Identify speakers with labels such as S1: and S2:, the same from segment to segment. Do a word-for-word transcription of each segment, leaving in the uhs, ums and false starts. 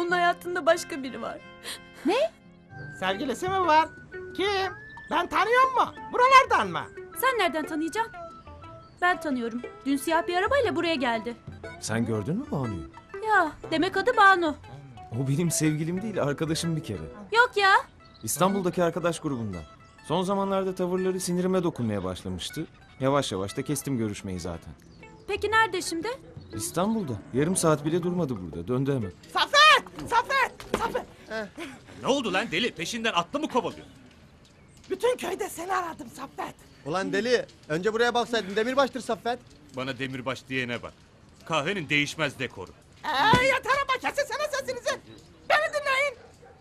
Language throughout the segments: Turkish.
S1: Onun hayatında başka biri var.
S2: Ne?
S3: Sevgilisi mi var? Kim? Ben tanıyor mu? Buralardan mı?
S1: Sen nereden tanıyacaksın? Ben tanıyorum. Dün siyah bir arabayla buraya geldi.
S4: Sen gördün mü Banu'yu?
S1: Ya demek adı Banu.
S4: O benim sevgilim değil, arkadaşım bir kere.
S1: Yok ya.
S4: İstanbul'daki arkadaş grubundan. Son zamanlarda tavırları sinirime dokunmaya başlamıştı. Yavaş yavaş da kestim görüşmeyi zaten.
S1: Peki nerede şimdi?
S4: İstanbul'da. Yarım saat bile durmadı burada. Döndü hemen.
S3: Saffet! Saffet! Saffet!
S5: Ne oldu lan deli? Peşinden atlı mı kovalıyor?
S3: Bütün köyde seni aradım Saffet.
S6: Ulan deli, önce buraya baksaydın, demirbaştır Saffet.
S5: Bana demirbaş diyene bak. Kahvenin değişmez dekoru.
S3: Ee, yeter ama kesesene sesinizi. Beni dinleyin.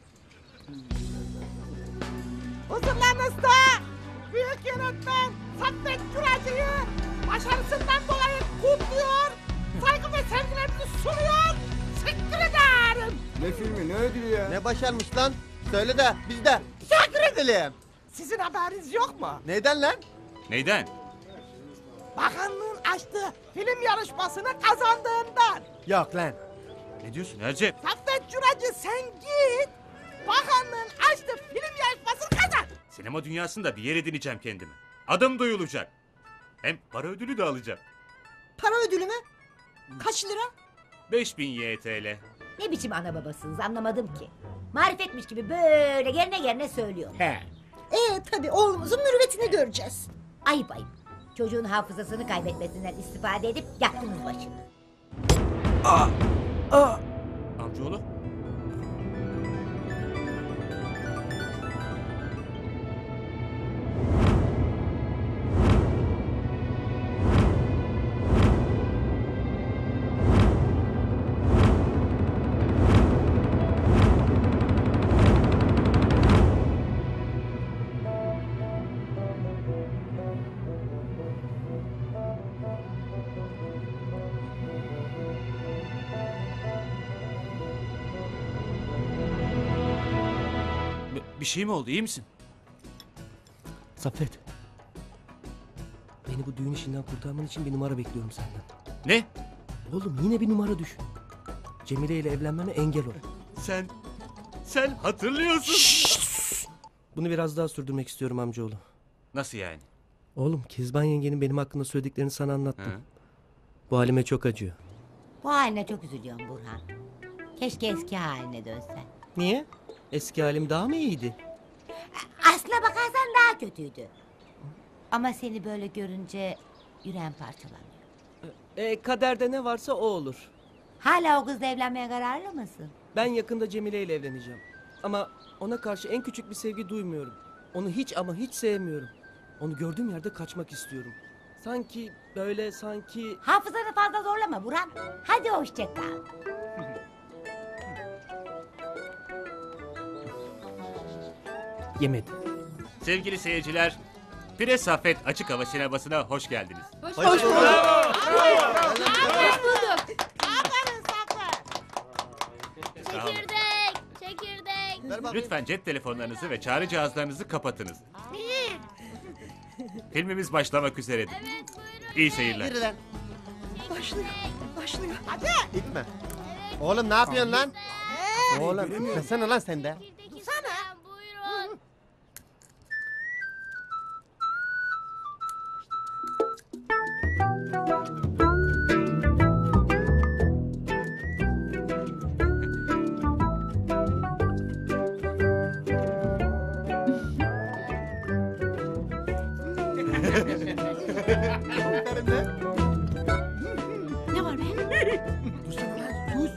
S3: Huzurlarınızda büyük yönetmen Saffet Küracı'yı başarısından dolayı kutluyor, saygı ve sevgilerimizi sunuyor. Teşekkür ederim.
S6: Ne filmi, ne ödülü ya? Ne başarmış lan? Söyle de biz de teşekkür edelim.
S3: Sizin haberiniz yok mu?
S6: Neyden lan?
S5: Neyden?
S3: Bakanlığın açtığı film yarışmasını kazandığından.
S6: Yok lan.
S5: Ne diyorsun Ercep?
S3: Saffet Küracı sen git. Bakanlığın açtığı film yarışmasını kazan.
S5: Sinema dünyasında bir yer edineceğim kendime. Adım duyulacak. Hem para ödülü de alacağım.
S2: Para ödülü mü? Kaç lira?
S5: beş bin Y T L.
S7: Ne biçim ana babasınız anlamadım ki. Marifetmiş gibi böyle yerine yerine söylüyor.
S2: He. Ee tabii oğlumuzun mürüvvetini göreceğiz.
S7: Ayıp ayıp. Çocuğun hafızasını kaybetmesinden istifade edip yaktınız başını.
S5: Amcaoğlu. Bir şey mi oldu, iyi misin?
S8: Saffet. Beni bu düğün işinden kurtarman için bir numara bekliyorum senden.
S5: Ne?
S8: Oğlum yine bir numara düşün. Cemile ile evlenmeme engel ol.
S5: Sen, sen hatırlıyorsun.
S8: Şşş! Bunu biraz daha sürdürmek istiyorum amcaoğlu.
S5: Nasıl yani?
S8: Oğlum Kezban yengenin benim hakkında söylediklerini sana anlattım.
S5: Hı?
S8: Bu halime çok acıyor.
S7: Bu haline çok üzülüyorum Burhan. Keşke eski haline dönsen.
S8: Niye? Eski halim daha mı iyiydi?
S7: Aslına bakarsan daha kötüydü. Ama seni böyle görünce yüreğim parçalanıyor.
S8: E, kaderde ne varsa o olur.
S7: Hala o kızla evlenmeye kararlı mısın?
S8: Ben yakında Cemile ile evleneceğim. Ama ona karşı en küçük bir sevgi duymuyorum. Onu hiç ama hiç sevmiyorum. Onu gördüğüm yerde kaçmak istiyorum. Sanki böyle sanki...
S7: Hafızanı fazla zorlama Burhan. Hadi hoşça kal.
S8: Yemedim.
S5: Sevgili seyirciler, Pire Saffet Açık Hava Sineması'na hoş geldiniz.
S6: Hoş bulduk. Hoş bulduk.
S3: Aferin Saffet.
S9: Çekirdek, çekirdek.
S5: Lütfen cep telefonlarınızı ve çağrı cihazlarınızı kapatınız. Filmimiz başlamak üzeredir.
S9: Evet, buyurun.
S5: İyi seyirler.
S6: Yürü lan.
S2: Başlıyor. Başlıyor.
S3: Hadi.
S6: İtme. Oğlum ne yapıyorsun lan? Oğlum itmesene lan sen de.
S9: Dursana. Buyurun.
S1: Ne var be?
S6: Dursana lan sus.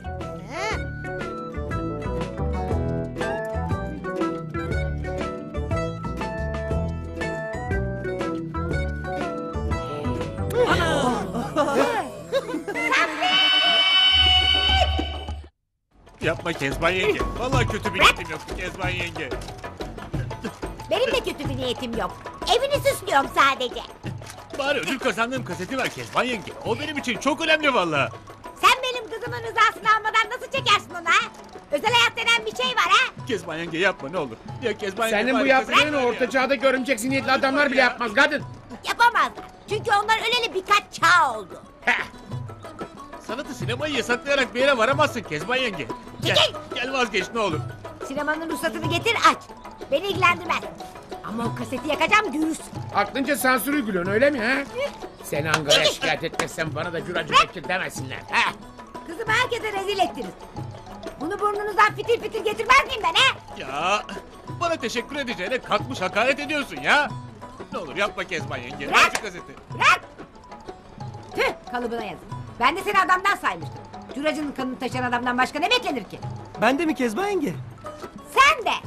S5: Yapma Kezban yenge. Vallahi kötü bir niyetim yoktu Kezban yenge.
S7: Benim de kötü bir niyetim yok. Evini süslüyorum sadece.
S5: Bari ödül kazandığım kaseti ver Kezban yenge. O benim için çok önemli vallahi.
S7: Sen benim kızımın rızasını almadan nasıl çekersin onu ha? Özel hayat denen bir şey var ha?
S5: Kezban yenge yapma ne olur. Ya Kezban yenge
S10: Senin bu
S5: bari
S10: yaptığını
S5: kazanma ya.
S10: orta çağda görümcek zihniyetli adamlar bile yapmaz kadın.
S7: Yapamazlar. Çünkü onlar öleli birkaç çağ oldu.
S5: sanatı sinemayı yasaklayarak bir yere varamazsın Kezban yenge. Gel, gel vazgeç ne olur.
S7: Sinemanın ruhsatını getir aç. Beni ilgilendirmez. Ama o kaseti yakacağım görürsün.
S10: Aklınca sansür uyguluyorsun öyle mi ha? Seni Ankara'ya şikayet etmezsem bana da Curacı Bekir demesinler. Ha?
S7: Kızımı herkese rezil ettiniz. Bunu burnunuzdan fitil fitil getirmez miyim ben ha?
S5: Ya bana teşekkür edeceğine kalkmış hakaret ediyorsun ya. Ne olur yapma Kezban yenge. Ver
S7: Bırak.
S5: şu gazete.
S7: Bırak! Tüh kalıbına yazık. Ben de seni adamdan saymıştım. Curacının kanını taşıyan adamdan başka ne beklenir ki?
S8: Ben de mi Kezban yenge?
S7: Sen de!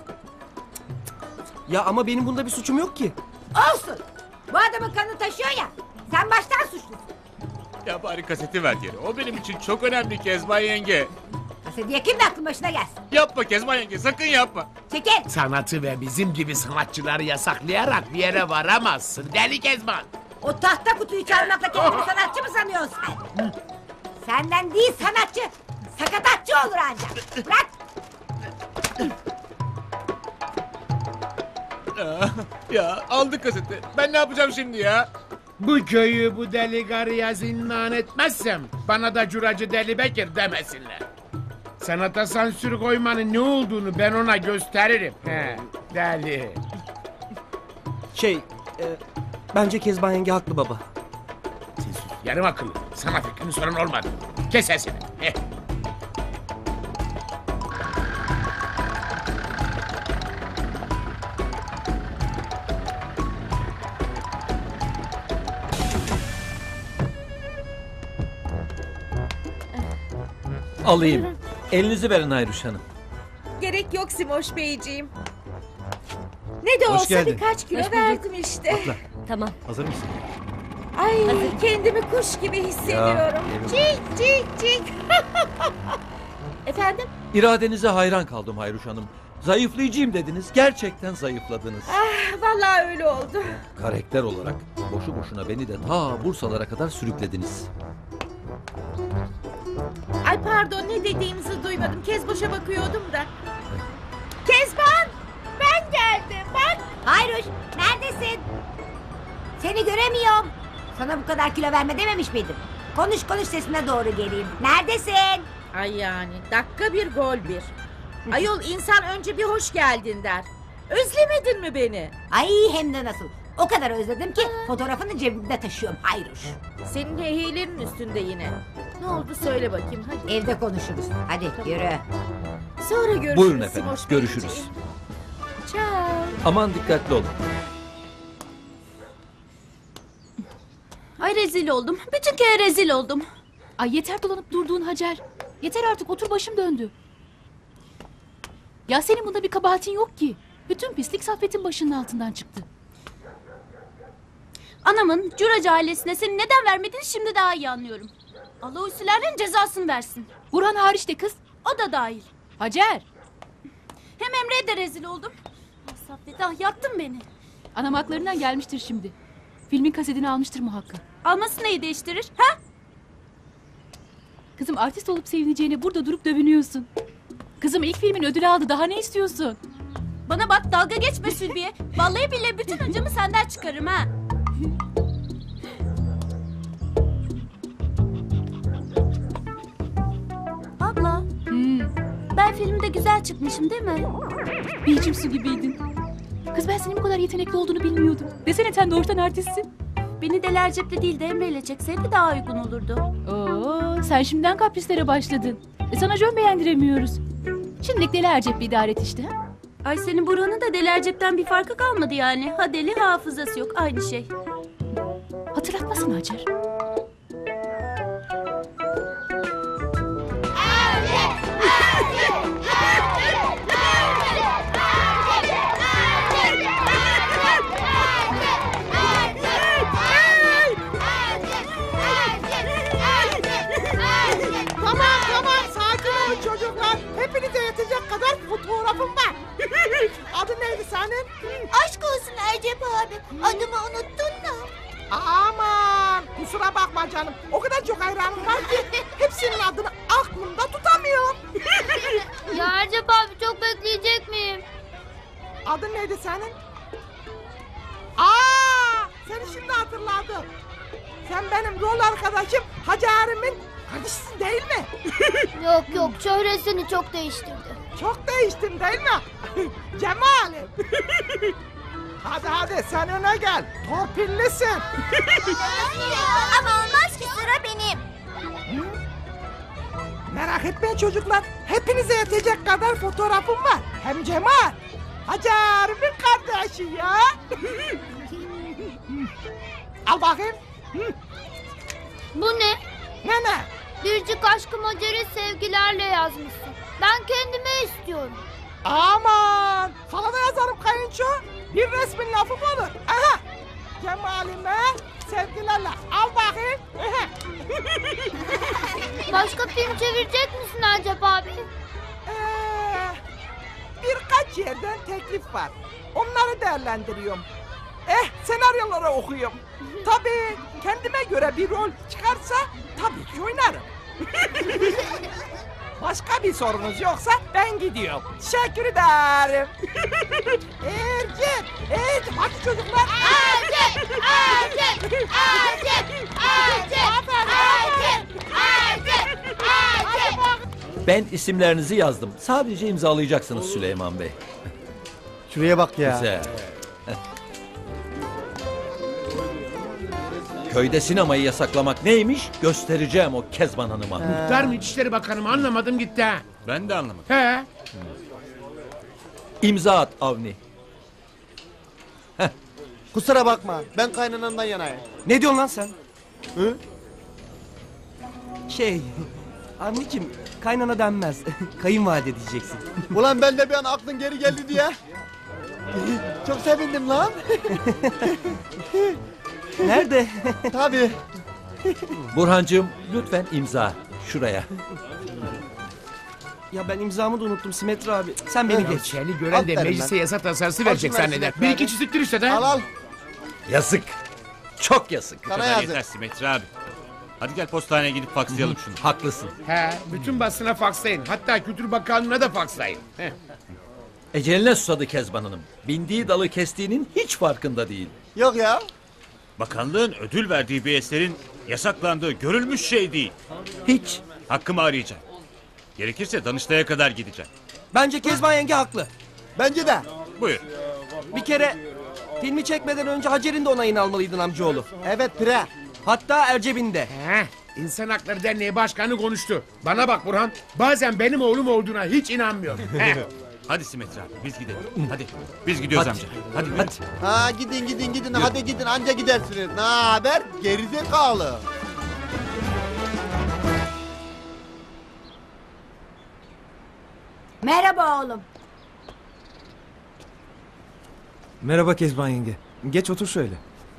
S8: Ya ama benim bunda bir suçum yok ki.
S7: Olsun! Bu adamın kanını taşıyor ya. Sen baştan suçlusun.
S5: Ya bari kaseti ver geri. O benim için çok önemli Kezban yenge.
S7: Kaseti yakayım da aklın başına gelsin.
S5: Yapma Kezban yenge sakın yapma.
S7: Çekil!
S10: Sanatı ve bizim gibi sanatçıları yasaklayarak bir yere varamazsın deli Kezban.
S7: O tahta kutuyu çalmakla kendini sanatçı mı sanıyorsun sen? Senden değil sanatçı, sakatatçı olur ancak. Bırak!
S5: Ya, ya aldı kaseti. Ben ne yapacağım şimdi ya?
S10: Bu köyü bu deli karıya zindan etmezsem bana da Curacı Deli Bekir demesinler. Sanata sansür koymanın ne olduğunu ben ona gösteririm. He, deli.
S8: Şey, e, bence Kezban yenge haklı baba.
S10: Sen sus, yarım akıllı. Sana fikrini soran olmadı. Kes sesini. Heh.
S11: Alayım. Elinizi verin Ayruş Hanım.
S3: Gerek yok Simoş Beyciğim. Ne de
S11: Hoş
S3: olsa
S11: geldin.
S3: birkaç kilo verdim işte.
S11: Tamam. Hazır mısın?
S3: Ay kendimi kuş gibi hissediyorum.
S11: Ya,
S3: Cik cik cik. Efendim?
S11: İradenize hayran kaldım Hayruş Hanım. Zayıflayacağım dediniz. Gerçekten zayıfladınız.
S3: Ah vallahi öyle oldu.
S11: Karakter olarak boşu boşuna beni de ta Bursalara kadar sürüklediniz.
S3: Ay pardon ne dediğinizi duymadım. Kezboş'a bakıyordum da. Kezban! Ben geldim bak.
S7: Hayruş, neredesin? Seni göremiyorum. Sana bu kadar kilo verme dememiş miydim? Konuş konuş sesine doğru geleyim. Neredesin?
S3: Ay yani dakika bir gol bir. Ayol insan önce bir hoş geldin der. Özlemedin mi beni?
S7: Ay hem de nasıl. O kadar özledim ki fotoğrafını cebimde taşıyorum Hayruş.
S3: Senin heyheylerin üstünde yine. Ne oldu söyle bakayım hadi.
S7: Evde konuşuruz. Hadi yürü.
S3: Sonra görüşürüz.
S11: Buyurun efendim.
S3: Simoş
S11: Görüşürüz.
S3: Beyciğim. Ciao.
S11: Aman dikkatli olun.
S1: Ay rezil oldum. Bütün köye rezil oldum.
S12: Ay yeter dolanıp durduğun Hacer. Yeter artık otur başım döndü. Ya senin bunda bir kabahatin yok ki. Bütün pislik Saffet'in başının altından çıktı.
S1: Anamın Curacı ailesine seni neden vermediğini şimdi daha iyi anlıyorum. Allah o üstülerden cezasını versin.
S12: Burhan hariç de kız.
S1: O da dahil.
S12: Hacer.
S1: Hem Emre'ye de rezil oldum. Ah Saffet ah yaktın beni.
S12: Anam haklarından gelmiştir şimdi. Filmin kasetini almıştır muhakkak.
S1: Alması neyi değiştirir ha?
S12: Kızım artist olup sevineceğine burada durup dövünüyorsun. Kızım ilk filmin ödülü aldı daha ne istiyorsun?
S1: Bana bak dalga geçme Sülbiye. Vallahi billahi bütün acımı senden çıkarırım ha. Abla
S12: Hmm.
S1: ben filmde güzel çıkmışım değil mi?
S12: Bir içim su gibiydin. Kız ben senin bu kadar yetenekli olduğunu bilmiyordum. Desene sen doğrudan artistsin.
S1: Beni Deli Ercep'le değil de Emre ile çekseydi daha uygun olurdu.
S12: Oo, sen şimdiden kaprislere başladın. E sana jön beğendiremiyoruz. Şimdilik Deli Ercep'le idare et işte. Ha?
S1: Ay senin Burhan'ın da Deli Ercep'ten bir farkı kalmadı yani. Ha deli hafızası yok aynı şey.
S12: Hatırlatmasın Hacer.
S3: Tamam tamam sakin olun çocuklar. Hepinize yetecek kadar fotoğrafım var. Adı neydi senin?
S2: Aşk olsun Ercep abi. Adımı unuttun mu?
S3: Aman kusura bakma canım. O kadar çok hayranım var ki hepsinin adını aklımda tutamıyorum.
S9: Ya Ercep abi çok bekleyecek miyim?
S3: Adın neydi senin? Aa, seni şimdi hatırladım. Sen benim rol arkadaşım Hacer'imin Kardeşsin değil mi?
S9: Yok yok çevresini çok değiştirdi.
S3: Çok değiştin değil mi? Cemal'im. Hadi hadi sen öne gel. Torpillisin.
S9: Ama olmaz ki sıra benim.
S3: Merak etmeyin çocuklar. Hepinize yetecek kadar fotoğrafım var. Hem Cemal. Hacer'in kardeşi ya. Al bakayım.
S9: Bu ne?
S3: Ne ne?
S9: Biricik aşkım Hacer'e sevgilerle yazmışsın. Ben kendime istiyorum.
S3: Aman. Sana da yazarım kayınço. Bir resmin lafı mı olur? Aha. Cemal'ime sevgilerle. Al bakayım.
S9: Başka film çevirecek misin Acep abi?
S3: Ee, birkaç yerden teklif var. Onları değerlendiriyorum. Eh senaryoları okuyorum. Tabii kendime göre bir rol çıkarsa tabii ki oynarım. Başka bir sorunuz yoksa ben gidiyorum. Teşekkür ederim. Ercep, Ercep, hadi çocuklar.
S9: Acep, Acep, Acep, Acep, Acep, Acep, Acep.
S11: Ben isimlerinizi yazdım. Sadece imzalayacaksınız Süleyman Bey.
S6: Şuraya bak ya.
S11: Güzel. Köyde sinemayı yasaklamak neymiş göstereceğim o Kezban Hanım'a.
S10: Muhtar mı İçişleri Bakanı mı anlamadım gitti ha.
S5: Ben de anlamadım.
S10: He.
S11: İmza at Avni.
S6: Kusura bakma. Ben kaynanamdan yanayım.
S8: Ne diyorsun lan sen?
S6: Hı?
S8: Şey... Anneciğim kaynana denmez. Kayınvalide diyeceksin.
S6: Ulan ben de bir an aklın geri geldi diye. Çok sevindim lan.
S8: Nerede?
S6: Tabii.
S11: Burhancığım lütfen imza şuraya.
S8: Ya ben imzamı da unuttum Simetri abi. Sen beni geç.
S10: Seni gören de
S6: Aferin
S10: meclise
S6: lan.
S10: yasa tasarısı verecek
S6: Aferin
S10: zanneder.
S6: Sinan
S10: Bir
S6: abi.
S10: iki çiziktir işte de.
S6: Al al.
S11: Yazık. Çok yazık.
S5: Bu
S6: Sana
S5: kadar
S6: yazık.
S5: yeter Simetri abi. Hadi gel postaneye gidip fakslayalım şunu.
S11: Haklısın.
S10: He, bütün basına fakslayın. Hatta Kültür Bakanlığı'na da fakslayın. Heh.
S11: Eceline susadı Kezban Hanım. Bindiği dalı kestiğinin hiç farkında değil.
S6: Yok ya.
S5: Bakanlığın ödül verdiği bir eserin yasaklandığı görülmüş şey değil.
S11: Hiç.
S5: Hakkımı arayacağım. Gerekirse Danıştay'a kadar gideceğim.
S8: Bence Kezban yenge haklı.
S6: Bence de.
S5: Buyur.
S8: Bir kere filmi çekmeden önce Hacer'in de onayını almalıydın amcaoğlu.
S6: Evet Pire.
S8: Hatta Erceb'in de.
S10: Heh, İnsan Hakları Derneği Başkanı konuştu. Bana bak Burhan, bazen benim oğlum olduğuna hiç inanmıyorum. Heh.
S5: Hadi Simetri abi biz gidelim. Hadi. Biz gidiyoruz
S11: Hadi.
S5: amca. Hadi.
S11: Hadi.
S6: Ha gidin gidin gidin. Hadi gidin anca gidersiniz. Ne haber? Gerizekalı.
S7: Merhaba oğlum.
S4: Merhaba Kezban yenge. Geç otur şöyle.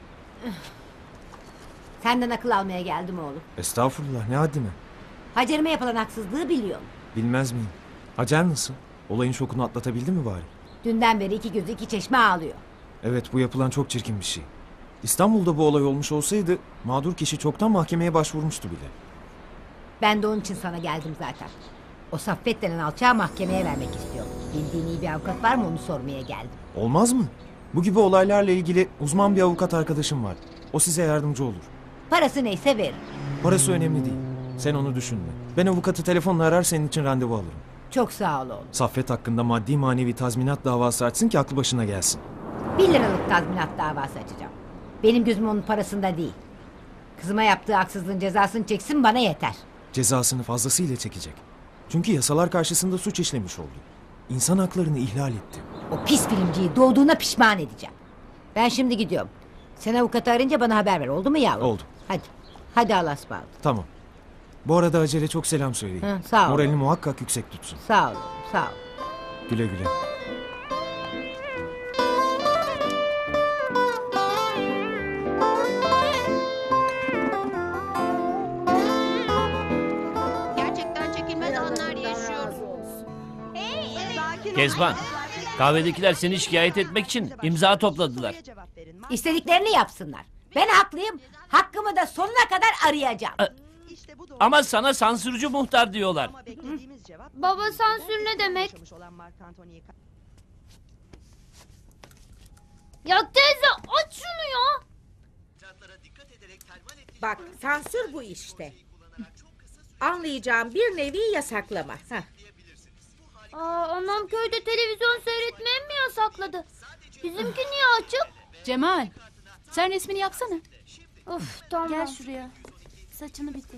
S7: Senden akıl almaya geldim oğlum.
S4: Estağfurullah, ne haddime.
S7: Hacer'ime yapılan haksızlığı biliyorum.
S4: Bilmez miyim? Hacer nasıl? Olayın şokunu atlatabildi mi bari?
S7: Dünden beri iki gözü iki çeşme ağlıyor.
S4: Evet, bu yapılan çok çirkin bir şey. İstanbul'da bu olay olmuş olsaydı mağdur kişi çoktan mahkemeye başvurmuştu bile.
S7: Ben de onun için sana geldim zaten. O Saffet denen alçağı mahkemeye vermek istiyorum. Bildiğin iyi bir avukat var mı onu sormaya geldim.
S4: Olmaz mı? Bu gibi olaylarla ilgili uzman bir avukat arkadaşım var. O size yardımcı olur.
S7: Parası neyse verir.
S4: Parası önemli değil. Sen onu düşünme. Ben avukatı telefonla arar, senin için randevu alırım.
S7: Çok sağ ol oğlum.
S4: Saffet hakkında maddi manevi tazminat davası açsın ki aklı başına gelsin.
S7: Bir liralık tazminat davası açacağım. Benim gözüm onun parasında değil. Kızıma yaptığı haksızlığın cezasını çeksin bana yeter.
S4: Cezasını fazlasıyla çekecek. Çünkü yasalar karşısında suç işlemiş oldu. İnsan haklarını ihlal etti.
S7: O pis filmciyi doğduğuna pişman edeceğim. Ben şimdi gidiyorum. Sen avukatı arayınca bana haber ver, oldu mu yavrum?
S4: Oldu.
S7: Hadi. Hadi Allah'a ısmarladık.
S4: Tamam. Bu arada Hacer'e çok selam söyleyin.
S7: Hı, sağ ol.
S4: Moralini muhakkak yüksek tutsun.
S7: Sağ ol oğlum, sağ ol.
S4: Güle güle.
S1: Gerçekten çekilmez anlar yaşıyoruz.
S13: Kezban, kahvedekiler seni şikayet etmek için imza topladılar.
S7: İstediklerini yapsınlar. Ben haklıyım. Hakkımı da sonuna kadar arayacağım.
S13: Ama sana sansürcü muhtar diyorlar.
S9: Baba sansür ne demek? Ya teyze aç şunu ya.
S3: Bak sansür bu işte.
S14: Anlayacağım bir nevi yasaklama. Heh.
S9: Aa, anam köyde televizyon seyretmeyi mi yasakladı? Bizimki niye açık?
S12: Cemal, sen resmini yapsana.
S9: Of tamam.
S1: Gel şuraya. Saçını bitir.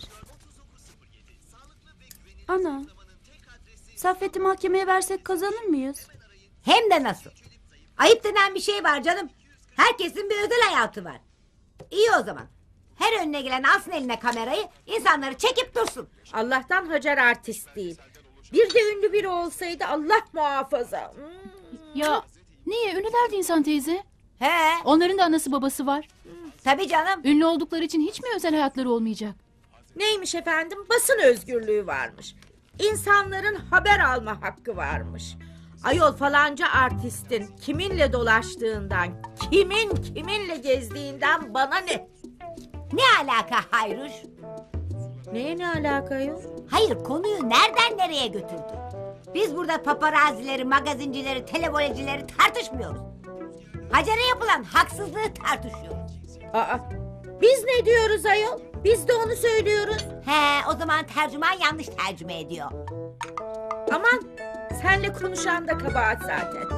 S1: Ana. Saffet'i mahkemeye versek kazanır mıyız?
S7: Hem de nasıl? Ayıp denen bir şey var canım. Herkesin bir özel hayatı var. İyi o zaman. Her önüne gelen alsın eline kamerayı, insanları çekip dursun.
S14: Allah'tan Hacer artist değil. Bir de ünlü biri olsaydı Allah muhafaza. Hmm.
S12: Ya niye? Ünlüler de insan teyze.
S7: He.
S12: Onların da anası babası var.
S7: Tabii canım.
S12: Ünlü oldukları için hiç mi özel hayatları olmayacak?
S14: Neymiş efendim? Basın özgürlüğü varmış. İnsanların haber alma hakkı varmış. Ayol falanca artistin kiminle dolaştığından, kimin kiminle gezdiğinden bana ne?
S7: Ne alaka Hayruş?
S14: Neye ne alaka yok?
S7: Hayır, konuyu nereden nereye götürdü? Biz burada paparazileri, magazincileri, televolecileri tartışmıyoruz. Hacer'e yapılan haksızlığı tartışıyoruz.
S14: Aa, biz ne diyoruz ayol? Biz de onu söylüyoruz.
S7: He, o zaman tercüman yanlış tercüme ediyor.
S14: Aman, senle konuşan da kabahat zaten.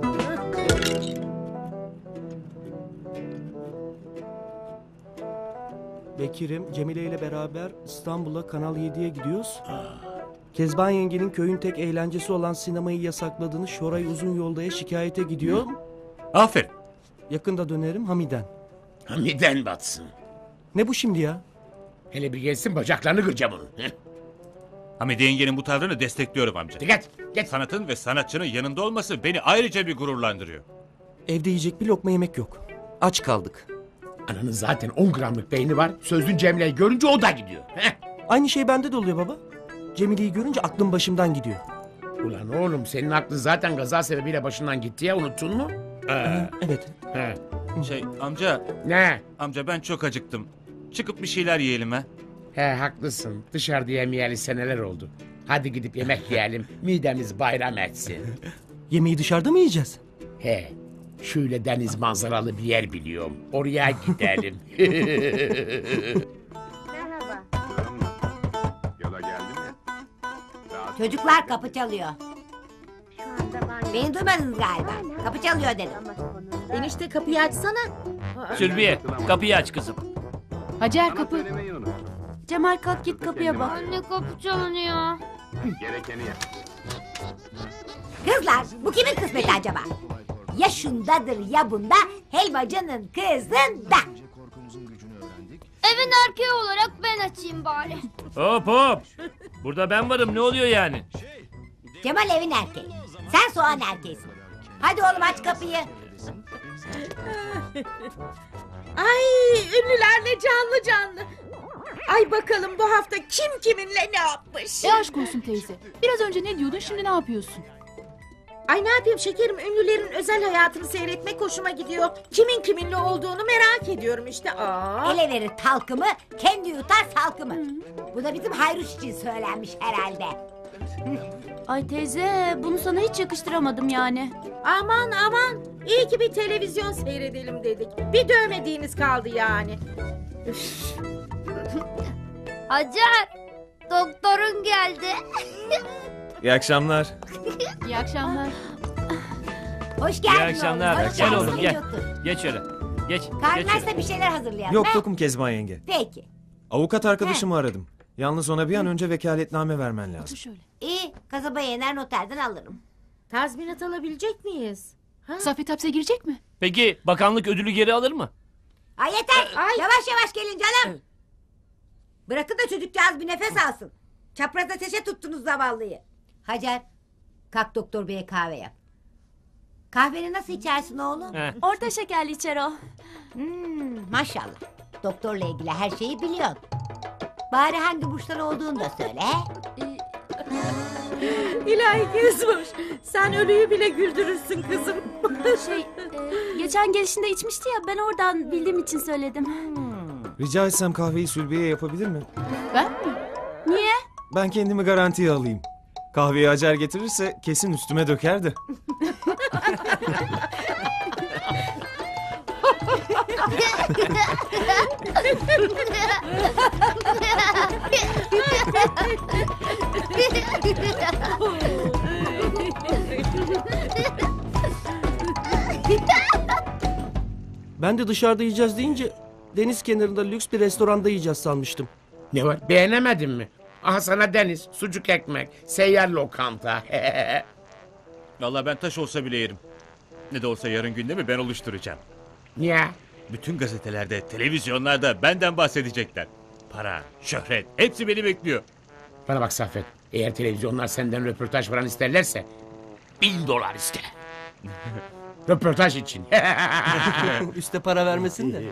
S8: Bekir'im, Cemile ile beraber İstanbul'a Kanal yediye gidiyoruz. Kezban yengenin köyün tek eğlencesi olan sinemayı yasakladığını Şoray Uzun Yolda'ya şikayete gidiyor.
S5: Aferin.
S8: Yakında dönerim Hamiden.
S10: Hamiden batsın.
S8: Ne bu şimdi ya?
S10: Hele bir gelsin bacaklarını kıracağım onu. Heh.
S5: Hamide yengenin bu tavrını destekliyorum amca.
S10: Dikkat, git.
S5: Sanatın ve sanatçının yanında olması beni ayrıca bir gururlandırıyor.
S8: Evde yiyecek bir lokma yemek yok. Aç kaldık.
S10: Ananın zaten on gramlık beyni var. Sözlü Cemile'yi görünce o da gidiyor. Heh.
S8: Aynı şey bende de oluyor baba. Cemile'yi görünce aklım başımdan gidiyor.
S10: Ulan oğlum senin aklın zaten gaza sebebiyle başından gitti ya, unuttun mu? Ee,
S8: Evet.
S10: he.
S5: Şey amca,
S10: Ne?
S5: amca ben çok acıktım. Çıkıp bir şeyler yiyelim ha.
S10: He haklısın. Dışarıda yemeyeli seneler oldu. Hadi gidip yemek yiyelim. Midemiz bayram etsin.
S8: Yemeği dışarıda mı yiyeceğiz?
S10: He. Şöyle deniz manzaralı bir yer biliyorum. Oraya gidelim.
S9: Merhaba.
S15: Yola geldi mi?
S7: Çocuklar kapı çalıyor.
S9: Şu anda var.
S7: Beni duymadınız galiba. Kapı çalıyor dedim.
S14: Enişte kapıyı açsana.
S13: Sülbiye kapıyı aç kızım.
S12: Hacer kapı.
S15: Söylemeyi unut.
S1: Cemal kalk git kapıya bak.
S9: Anne kapı çalınıyor.
S15: Gerekeni yap.
S7: Kızlar, bu kimin kısmeti acaba? Ya şundadır ya bunda, helvacının kızında.
S9: Evin erkeği olarak ben açayım bari.
S13: Hop hop. Burada ben varım, ne oluyor yani?
S7: Cemal evin erkeği. Sen soğan erkeğisin. Hadi oğlum aç kapıyı.
S14: Ay, ünlüler ne canlı canlı. Ay bakalım bu hafta kim kiminle ne yapmış?
S12: E aşk olsun teyze. Biraz önce ne diyordun, şimdi ne yapıyorsun?
S14: Ay ne yapayım şekerim, ünlülerin özel hayatını seyretmek hoşuma gidiyor. Kimin kiminle olduğunu merak ediyorum işte. Aa.
S7: Ele verir talkımı, kendi yutar salkımı. Bu da bizim Hayruş için söylenmiş herhalde.
S1: Ay teyze, bunu sana hiç yakıştıramadım yani.
S14: Aman aman, iyi ki bir televizyon seyredelim dedik. Bir dövmediğiniz kaldı yani. Üf.
S9: Hacer, doktorun geldi.
S4: İyi akşamlar.
S12: İyi akşamlar.
S7: Hoş geldin
S13: İyi akşamlar.
S7: oğlum. Hoş
S13: Gel
S7: geldin.
S13: oğlum, gel.
S7: Otur.
S13: Geç şöyle. Geç.
S7: Karnın
S13: geç şöyle.
S7: açsa bir şeyler hazırlayalım.
S4: Yok
S7: he?
S4: tokum Kezban yenge.
S7: Peki.
S4: Avukat arkadaşımı aradım. Yalnız ona bir an önce vekaletname vermen lazım.
S12: Otur şöyle.
S7: İyi, kasabaya iner noterden alırım.
S14: Tazminat alabilecek miyiz? Ha?
S12: Saffet hapse girecek mi?
S13: Peki bakanlık ödülü geri alır mı?
S7: Ay yeter.
S14: Ay.
S7: Yavaş yavaş gelin canım. Bırakın da çocukcağız bir nefes alsın. Çapraz ateşe tuttunuz zavallıyı. Hacer, kalk doktor beye kahve yap. Kahveni nasıl içersin oğlum?
S13: He.
S1: Orta şekerli içer o.
S7: Hmm, maşallah. Doktorla ilgili her şeyi biliyorsun. Bari hangi burçtan olduğunu da söyle. he?
S14: İlahi Kezboş, sen ölüyü bile güldürürsün kızım.
S1: Şey, e, geçen gelişinde içmişti ya, ben oradan bildiğim için söyledim.
S4: Rica etsem kahveyi Sülbiye yapabilir mi?
S12: Ben mi?
S1: Niye?
S4: Ben kendimi garantiye alayım. Kahveyi Hacer getirirse kesin üstüme döker de.
S8: Ben de dışarıda yiyeceğiz deyince deniz kenarında lüks bir restoranda yiyeceğiz sanmıştım.
S10: Ne var beğenemedin mi? Aha sana deniz, sucuk ekmek, seyyar lokanta.
S5: Vallahi ben taş olsa bile yerim. Ne de olsa yarın gündemi ben oluşturacağım.
S10: Niye?
S5: Bütün gazetelerde, televizyonlarda benden bahsedecekler. Para, şöhret hepsi beni bekliyor.
S10: Bana bak Saffet, eğer televizyonlar senden röportaj falan isterlerse bin dolar iste. Röportaj için.
S8: Üste para vermesin de.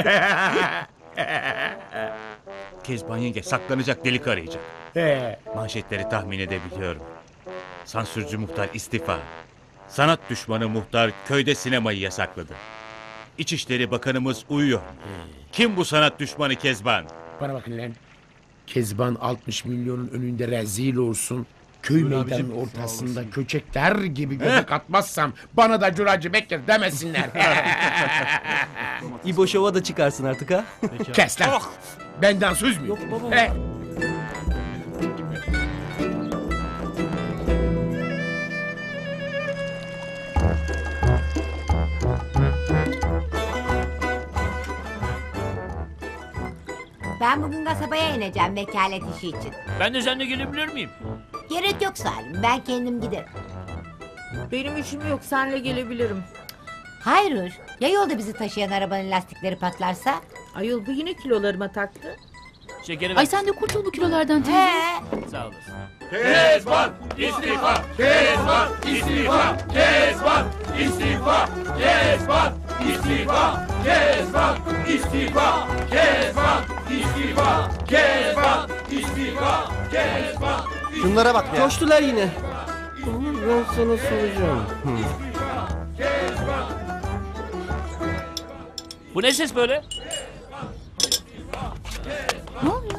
S5: Kezban yenge saklanacak delik arayacak.
S10: He.
S5: Manşetleri tahmin edebiliyorum. Sansürcü muhtar istifa. Sanat düşmanı muhtar köyde sinemayı yasakladı. İçişleri Bakanımız uyuyor. Kim bu sanat düşmanı Kezban?
S10: Bana bakın lan. Kezban altmış milyonun önünde rezil olsun. Köy meydanının ortasında köçekler gibi göbek atmazsam bana da Curacı Bekir demesinler.
S8: İbo Şov'a da çıkarsın artık ha.
S10: Kes lan. Benden söz mü?
S8: Yok baba.
S10: He.
S7: Ben bugün kasabaya ineceğim vekalet işi için.
S13: Ben de seninle gelebilir miyim?
S7: Gerek yok Salim, ben kendim giderim.
S14: Benim işim yok, senle gelebilirim.
S7: Hayır, ya yolda bizi taşıyan arabanın lastikleri patlarsa?
S14: Ayol bu yine kilolarıma taktı.
S13: Şekeri ver.
S12: Ay sen de kurtul bu kilolardan teyze.
S7: He.
S13: Sağ olasın.
S5: Kezban istifa! Kezban istifa! Kezban istifa! Kezban istifa! Kezban istifa! Kezban istifa! Kezban istifa! Kezban
S6: Şunlara bak ya.
S8: Coştular yine. Ben sana soracağım.
S13: Bu ne ses böyle?
S12: Ne oluyor?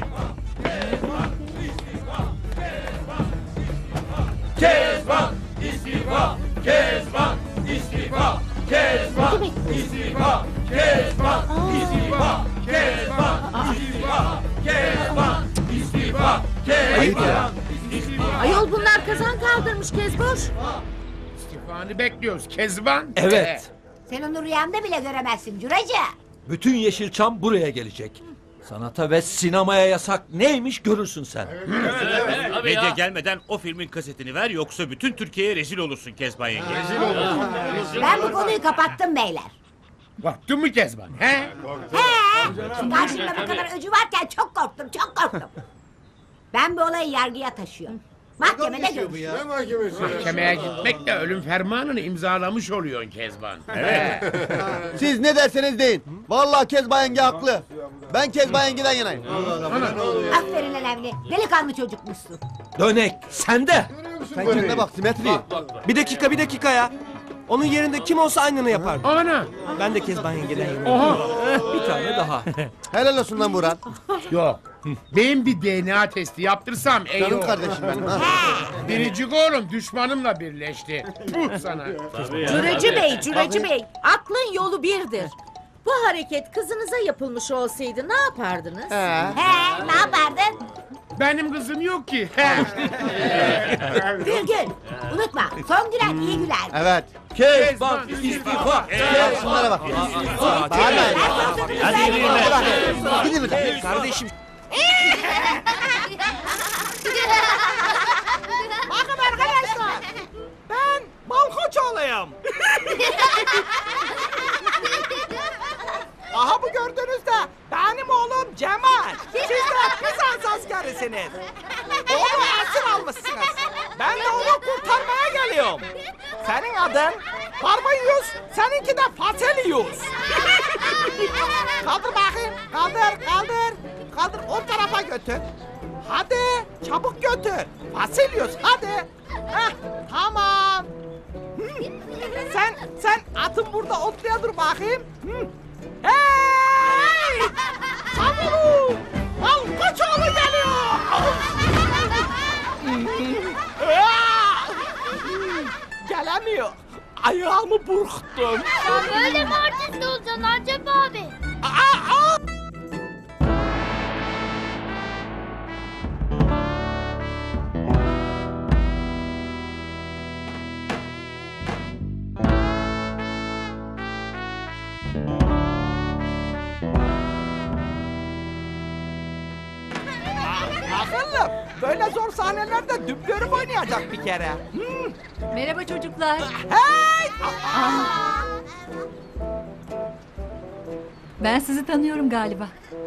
S5: Kezban istifa! Kezban istifa! Kezban istifa! Kezban istifa! Kezban istifa! Kezban istifa!
S6: Ayıp ya.
S14: Ayol bunlar kazan kaldırmış Kezboş.
S10: İstifanı bekliyoruz Kezban.
S11: Evet.
S7: Sen onu rüyanda bile göremezsin Curacı.
S11: Bütün Yeşilçam buraya gelecek. Sanata ve sinemaya yasak neymiş görürsün sen.
S5: Medya gelmeden o filmin kasetini ver yoksa bütün Türkiye'ye rezil olursun Kezban yenge.
S7: Ben bu konuyu kapattım beyler.
S10: Baktın mı Kezban? He?
S7: He, karşımda bu kadar öcü varken çok korktum, çok korktum. Ben bu olayı yargıya taşıyorum. Mahkemede görüşürüz.
S10: Mahkemeye gitmekle ölüm fermanını imzalamış oluyorsun Kezban.
S5: Evet.
S6: Siz ne derseniz deyin. Vallahi Kezban yenge haklı. Ben Kezban yengeden yanayım.
S7: Aferin lan Avni, delikanlı çocukmuşsun.
S11: Dönek sende.
S6: Sen kendine bak simetri.
S8: Bir dakika bir dakika ya. Onun yerinde kim olsa aynını yapardı.
S10: Ana.
S8: Ben de Kezban yengeden yanayım.
S10: Oha.
S11: Bir tane daha.
S6: Helal olsun lan Burhan.
S10: Yok. Ben bir D N A testi yaptırsam iyi
S6: Canım
S10: olur.
S6: kardeşim benim. Ha.
S10: Biricik oğlum düşmanımla birleşti. Puh sana.
S14: Cüracı Bey, Cüracı Bey, aklın yolu birdir. Bu hareket kızınıza yapılmış olsaydı ne yapardınız?
S6: He.
S7: He, ne yapardın?
S10: Benim kızım yok ki.
S7: Gül gül, unutma, son gülen iyi güler.
S6: Evet.
S11: Kezban istifa.
S6: Şunlara bak. Bağırmayın.
S7: Hadi
S6: Bırak. Gidin buradan.
S8: Kardeşim.
S3: Bakın arkadaşlar. Ben Malkoçoğlu'yum. Aha bu gördüğünüz de benim oğlum Cemal. Siz de Bizans askerisiniz. Onu esir almışsınız. Ben de onu kurtarmaya geliyorum. Senin adın Barbayus, seninki de Faselius. Kaldır bakayım. Kaldır, kaldır. Kaldır, o tarafa götür. Hadi, çabuk götür. Faselius, hadi. Heh, tamam. Hı. Sen, sen atın burada otluya dur bakayım. Hı. Hey! Savurun! Malkoçoğlu geliyor! Gelemiyor. ayağımı burktum.
S9: Ya böyle mi artist olacaksın Acep abi?
S3: Aa, aa. Akıllım, böyle zor sahnelerde dublörüm oynayacak bir kere. Hmm.
S16: Merhaba çocuklar.
S3: Hey!
S16: Aa. Ben sizi tanıyorum galiba.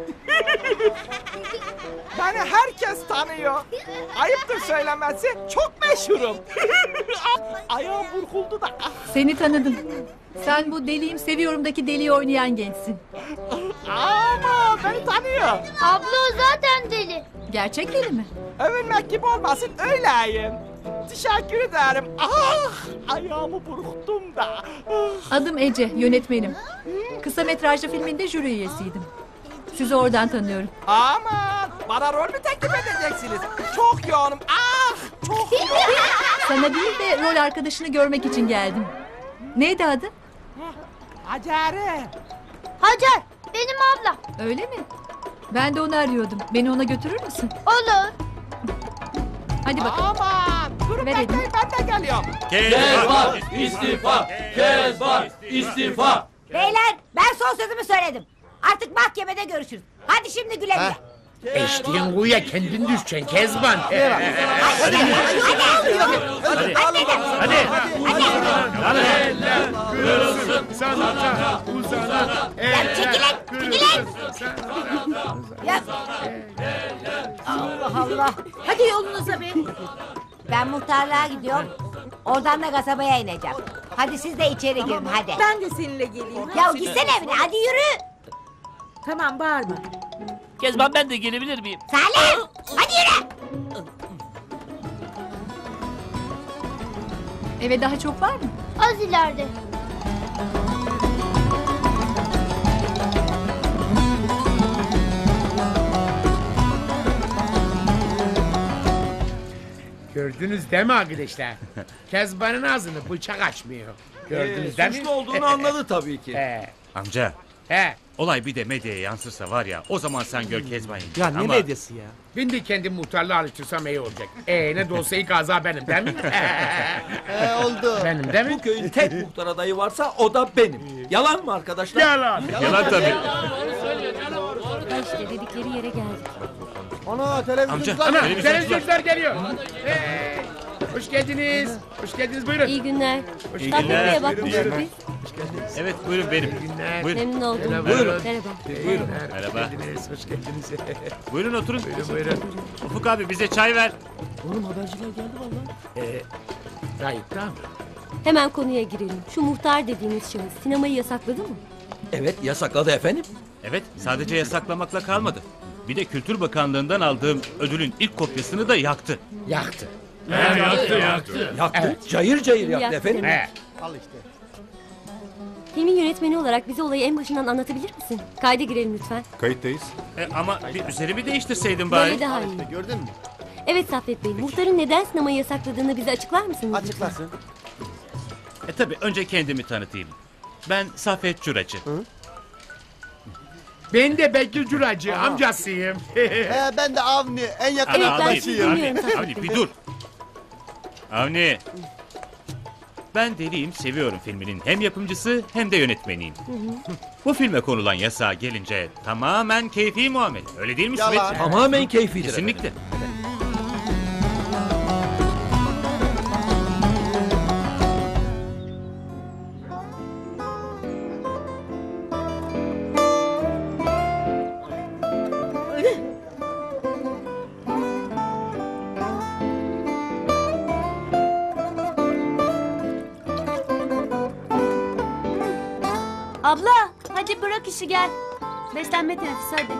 S3: Beni herkes tanıyor. Ayıptır söylemesi, çok meşhurum. Ayağım burkuldu da.
S16: Seni tanıdım. Sen bu deliyim seviyorumdaki deliyi oynayan gençsin.
S3: Ama beni tanıyor.
S9: Abla o zaten deli.
S16: Gerçek deli mi?
S3: Övünmek gibi olmasın, öyleyim. Teşekkür ederim. Ah, ayağımı burktum da.
S16: Adım Ece, yönetmenim. Kısa metrajlı filminde jüri üyesiydim. Sizi oradan tanıyorum.
S3: Aman, bana rol mü teklif edeceksiniz? Çok yoğunum. Ah, çok yoğunum.
S16: Sana değil de rol arkadaşını görmek için geldim. Neydi adı?
S3: Hacer'e.
S9: Hacer, benim abla.
S16: Öyle mi? Ben de onu arıyordum. Beni ona götürür müsün?
S9: Olur.
S16: Hadi bakalım.
S3: Aman, durun
S16: Ver
S3: bekleyin, ben de geliyorum.
S11: Kezban istifa! Kezban istifa!
S7: Beyler ben son sözümü söyledim. Artık mahkemede görüşürüz. Hadi şimdi güle güle.
S10: Eştiğin kuyuya kendin düşeceksin Kezban.
S7: Hadi. Hadi.
S13: Hadi.
S7: Hadi.
S13: Hadi.
S10: Eller kırılsın sanata uzana. Eller
S7: çekilin, çekilin. Ya. Allah Allah.
S14: Hadi yolunuza be.
S7: Ben muhtarlığa gidiyorum. Oradan da kasabaya ineceğim. Hadi siz de içeri girin hadi.
S14: Ben de seninle geleyim.
S7: Ya gitsene evine hadi yürü.
S14: Tamam bağırma.
S13: Kezban ben de gelebilir miyim?
S7: Salim hadi yürü.
S16: Eve daha çok var mı?
S9: Az ileride.
S10: Gördünüz değil mi arkadaşlar? Kezban'ın ağzını bıçak açmıyor. Gördünüz
S11: Ee,
S10: değil mi?
S11: suçlu olduğunu anladı tabii ki.
S10: He.
S5: Amca,
S10: He.
S5: olay bir de medyaya yansırsa var ya, o zaman sen gör Kezban yenge.
S3: Ya ne
S5: Ama
S3: medyası ya?
S10: Ben de kendi muhtarlığa alıştırsam iyi olacak. Ee ne de olsa ilk ağza benim değil mi?
S6: He oldu.
S10: Benim değil mi?
S11: Bu köyün tek muhtar adayı varsa o da benim. Yalan mı arkadaşlar?
S10: Yalan.
S5: Yalan tabii.
S1: İşte dedikleri yere geldik.
S6: Ana televizyoncular.
S10: Ana
S5: Televizyoncular.
S10: televizyoncular geliyor. Hey, hoş geldiniz. Hoş geldiniz buyurun.
S1: İyi günler.
S10: Hoş
S5: İyi
S1: Tatlıyı
S5: günler.
S1: bakmıştık biz.
S5: Evet, buyurun benim.
S10: günler.
S5: Buyurun.
S1: Memnun oldum.
S10: Merhaba.
S1: Merhaba.
S10: Buyurun.
S5: Merhaba.
S10: Hoş geldiniz. Hoş geldiniz.
S5: Buyurun oturun.
S10: buyurun buyurun.
S5: Ufuk abi bize çay ver.
S8: Oğlum haberciler geldi vallahi.
S10: Ee, Tayyip tamam mı?
S1: Hemen konuya girelim. Şu muhtar dediğiniz şahıs sinemayı yasakladı mı?
S11: Evet yasakladı efendim.
S5: Evet, sadece yasaklamakla kalmadı. Bir de Kültür Bakanlığı'ndan aldığım ödülün ilk kopyasını da yaktı.
S10: Yaktı.
S13: yaktı yaktı.
S11: Yaktı. Cayır cayır yaktı,
S1: Yaktı
S11: efendim.
S10: He.
S6: Al işte.
S1: Filmin yönetmeni olarak bize olayı en başından anlatabilir misin? Kayda girelim lütfen.
S15: Kayıttayız.
S5: E, ama bir üzerimi değiştirseydin bari.
S1: Böyle daha iyi.
S6: İşte gördün mü?
S1: Evet Saffet Bey, muhtarın neden sinemayı yasakladığını bize açıklar mısınız?
S6: Açıklasın.
S5: E tabi önce kendimi tanıtayım. Ben Saffet Curacı.
S10: Ben de Bekir Curacı amcasıyım.
S6: He ben de Avni en yakın
S5: Ana,
S1: Evet, ben
S5: Avni,
S1: sizi
S5: Avni,
S1: dinliyorum Saffet
S5: Avni
S1: Bey.
S5: bir dur. Avni. Ben Deliyim Seviyorum filminin hem yapımcısı hem de yönetmeniyim. Bu filme konulan yasağa gelince tamamen keyfi muamele. Öyle değil mi
S6: Yalan.
S5: Sübetciğim?
S11: Tamamen keyfidir
S5: Kesinlikle.
S1: Abla, hadi bırak işi gel. Beslenme teneffüsü hadi.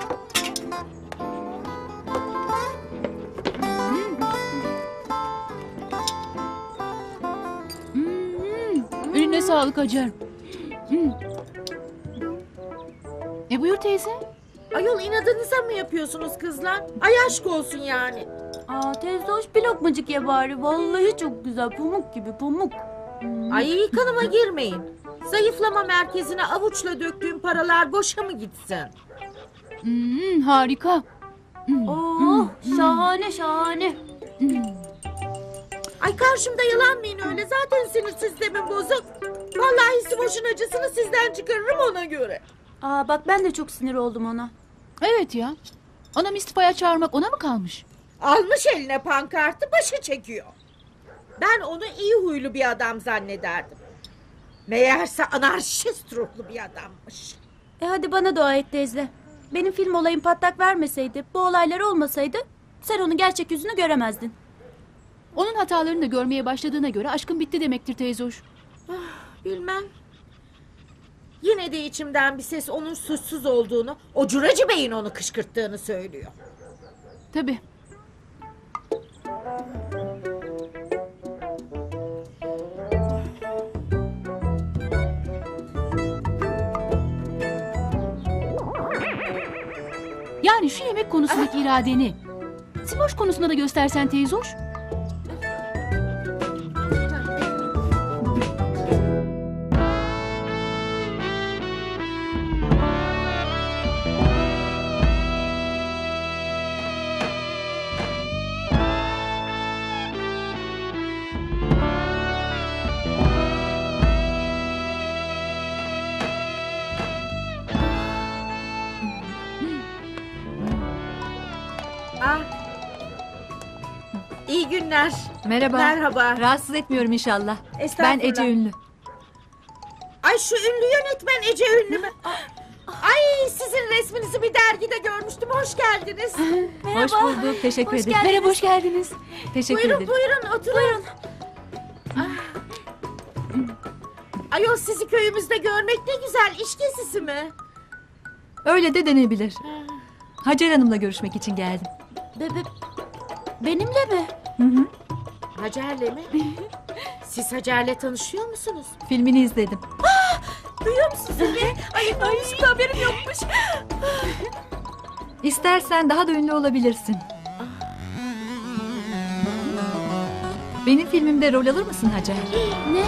S12: Hmm, eline sağlık Hacer. Hmm. E buyur teyze.
S14: Ayol inadınıza mı yapıyorsunuz kızlar? Ay aşk olsun yani.
S1: Aa teyze hoş bir lokmacık ye bari. Vallahi çok güzel, pamuk gibi pamuk.
S14: Ay kanıma girmeyin. Zayıflama merkezine avuçla döktüğüm paralar boşa mı gitsin?
S12: Hmm, harika.
S1: Oh, şahane şahane.
S14: Ay karşımda yalanmayın öyle. Zaten sinir sistemim bozuk. Vallahi Simoş'un acısını sizden çıkarırım ona göre.
S1: Aa, bak ben de çok sinir oldum ona.
S12: Evet ya. Anam istifaya çağırmak ona mı kalmış?
S14: Almış eline pankartı, başı çekiyor. Ben onu iyi huylu bir adam zannederdim. Meğerse anarşist ruhlu bir adammış.
S1: E hadi bana dua et teyze. Benim film olayım patlak vermeseydi, bu olaylar olmasaydı sen onun gerçek yüzünü göremezdin.
S12: Onun hatalarını da görmeye başladığına göre aşkın bitti demektir teyzoş.
S14: Ah, bilmem. Yine de içimden bir ses onun suçsuz olduğunu, o Curacı Bey'in onu kışkırttığını söylüyor.
S12: Tabii. Yani şu yemek konusundaki iradeni Simoş konusunda da göstersen teyzoş.
S14: Ah. İyi günler.
S16: Merhaba.
S14: Merhaba.
S16: Rahatsız etmiyorum inşallah. Ben
S14: Estağfurullah.
S16: Ece Ünlü.
S14: Ay şu ünlü yönetmen Ece Ünlü mü? Ay sizin resminizi bir dergide görmüştüm. Hoş geldiniz.
S16: Hoş bulduk. Teşekkür
S1: Hoş
S16: ederim.
S1: geldiniz.
S12: Merhaba, hoş geldiniz.
S16: Teşekkür
S14: Buyurun
S16: ederim.
S14: buyurun oturun. Ah. Ayol sizi köyümüzde görmek ne güzel. İş gezisi mi?
S16: Öyle de denebilir. Hacer Hanım'la görüşmek için geldim.
S1: Be, be, benimle mi?
S16: Hı hı.
S14: Hacer'le mi? Siz Hacer'le tanışıyor musunuz?
S16: Filmini izledim.
S14: Duyuyor musunuz beni? Ay, ay hiçbir haberim yokmuş.
S16: İstersen daha da ünlü olabilirsin. Benim filmimde rol alır mısın Hacer?
S1: Ne?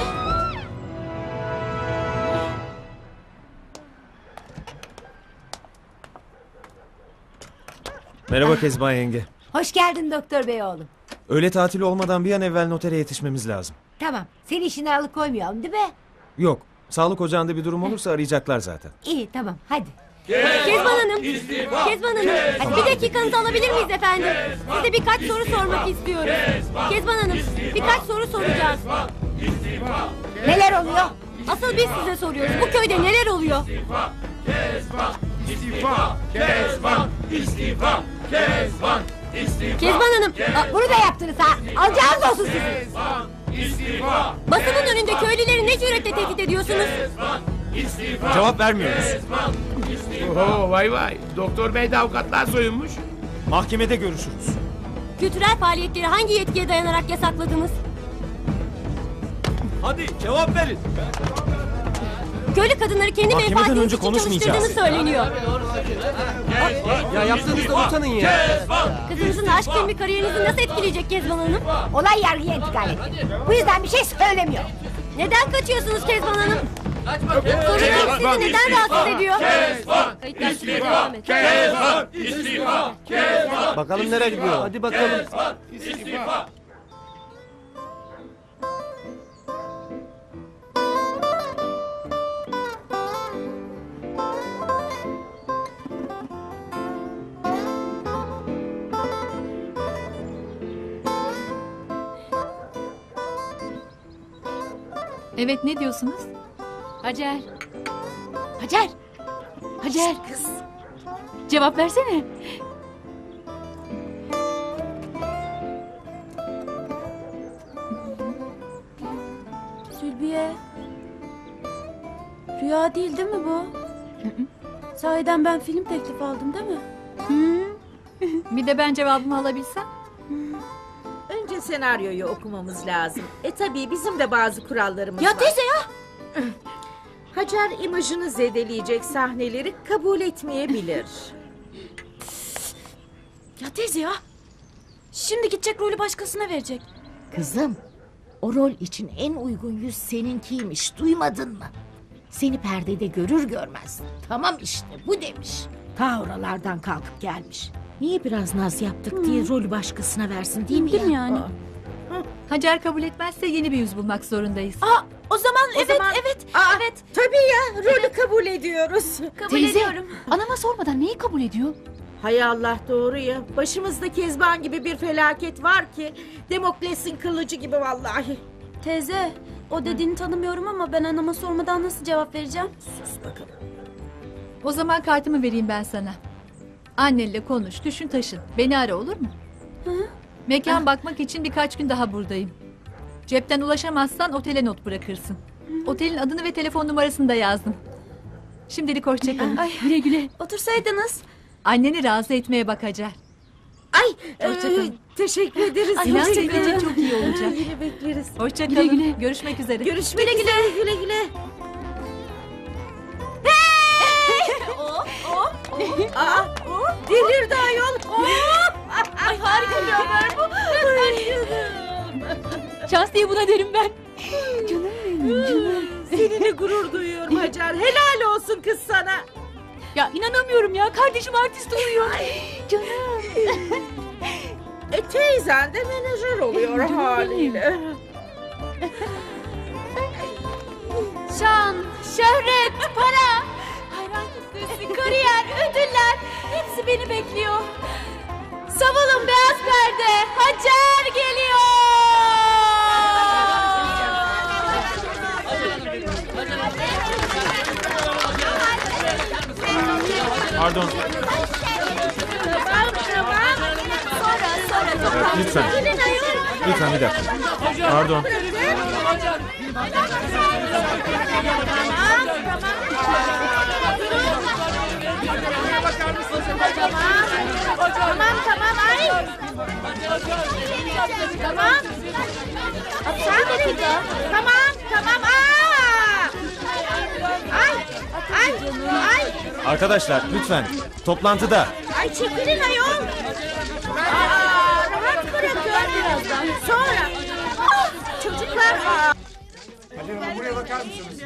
S4: Merhaba Kezban yenge.
S7: Hoş geldin doktor bey oğlum.
S4: Öğle tatili olmadan bir an evvel notere yetişmemiz lazım.
S7: Tamam. Seni işine alıkoymuyorum değil mi?
S4: Yok. Sağlık ocağında bir durum olursa arayacaklar zaten.
S7: İyi tamam hadi.
S1: Kezban Hanım. Kezban Hanım. Hadi bir dakikanızı alabilir miyiz efendim? Size birkaç soru sormak istiyoruz. Kezban Hanım, birkaç soru soracağız.
S7: Neler oluyor?
S1: Asıl biz size soruyoruz. Bu köyde neler oluyor?
S10: İstifa! Kezban! İstifa! Kezban! İstifa!
S1: Kezban Hanım,
S7: Aa, bunu da yaptınız ha. Alacağınız olsun sizin.
S10: Kezban! İstifa!
S1: basının önünde köylüleri ne cüretle tehdit ediyorsunuz?
S10: İstifa!
S4: Cevap vermiyoruz.
S10: Oho vay vay. Doktor bey de avukatlar soyunmuş.
S4: Mahkemede görüşürüz.
S1: Kültürel faaliyetleri hangi yetkiye dayanarak yasakladınız?
S11: Hadi cevap verin.
S1: Köylü kadınları kendi
S4: Mahkemeden
S1: menfaatiniz
S4: önce
S1: için
S4: konuşmayacağız.
S1: çalıştırdığını söyleniyor.
S8: Ya yaptığınızda utanın ya.
S1: Kızınızın aşk filmi kariyerinizi nasıl etkileyecek Kezban Hanım?
S7: Olay yargıya intikal etti. Bu yüzden bir şey söylemiyor.
S1: Neden kaçıyorsunuz Kezban Hanım? Sorunlarım sizi neden rahatsız ediyor? Kayıtlar sürmeye devam et.
S10: Kezban! İstifa! Kezban!
S6: Bakalım nereye gidiyor?
S8: Hadi bakalım.
S10: İstifa!
S16: Evet ne diyorsunuz?
S12: Hacer. Hacer. Hacer. Kız. Cevap versene.
S1: Zülbiye. Rüya değil değil mi bu? Sahiden ben film teklifi aldım değil mi?
S16: Bir de ben cevabımı alabilsem.
S14: Önce senaryoyu okumamız lazım. E tabii bizim de bazı kurallarımız
S1: Ya
S14: var.
S1: teyze ya!
S14: Hacer imajını zedeleyecek sahneleri kabul etmeyebilir.
S1: Ya teyze ya! Şimdi gidecek rolü başkasına verecek.
S14: Kızım, O rol için en uygun yüz seninkiymiş, duymadın mı? Seni perdede görür görmez. Tamam işte bu demiş. Ta oralardan kalkıp gelmiş. Niye biraz naz yaptık diye rolü başkasına versin değil mi
S16: Değil
S14: ya?
S16: mi yani?
S14: Aa.
S16: Hacer kabul etmezse yeni bir yüz bulmak zorundayız.
S14: Aa, o zaman
S16: O
S14: evet
S16: zaman-
S14: evet evet. Tabii ya rolü kabul ediyoruz.
S12: Teyze, anama sormadan neyi kabul ediyor?
S14: Hay Allah doğru ya. Başımızda Kezban gibi bir felaket var ki. Demokles'in kılıcı gibi vallahi.
S1: Teyze, o dediğini tanımıyorum ama ben anama sormadan nasıl cevap vereceğim?
S14: Sus bakalım.
S16: O zaman kartımı vereyim ben sana. Annenle konuş, düşün taşın. Beni ara olur mu? Mekan bakmak için birkaç gün daha buradayım. Cepten ulaşamazsan otele not bırakırsın. Otelin adını ve telefon numarasını da yazdım. Şimdilik hoşça kalın.
S1: Ay,
S16: Güle güle.
S1: Otursaydınız.
S16: Anneni razı etmeye bak Hacer.
S14: Ay
S16: Hoşça
S14: e,
S16: kalın.
S14: teşekkür ederiz.
S16: İnan
S14: Hoşça
S16: senin için
S14: kalın.
S16: çok iyi olacak.
S14: Yine bekleriz.
S16: Hoşça
S14: Güle
S16: kalın.
S14: güle.
S16: Görüşmek üzere.
S14: Görüşmek üzere. Güle güle. Aa, delirdi ayol.
S12: Ay harika bir haber bu. Şans diye buna derim ben. Canım benim canım.
S14: Seninle gurur duyuyorum Hacer. Helal olsun kız sana.
S12: Ya inanamıyorum ya, kardeşim artist oluyor. Canım.
S14: E teyzen de menajer oluyor
S12: Canım
S14: haliyle.
S1: Şan, şöhret, para, hayran kitlesi, kariyer, ödüller hepsi beni bekliyor. Savunun beyaz perde, Hacer geliyor.
S4: Pardon.
S14: Tamam tamam.
S1: Sonra sonra toplantı.
S4: Lütfen.
S1: Gelin ayol.
S4: Lütfen bir dakika. Pardon.
S14: Tamam tamam ay. Tamam. Sakin ol. Tamam tamam. Aa! Ay ay ay.
S4: Arkadaşlar lütfen. Toplantıda.
S14: Ay çekilin ayol. Aa, rahat bırakın birazdan. Sonra. Çocuklar. Aa.
S17: Hacer Hanım buraya bakar mısınız?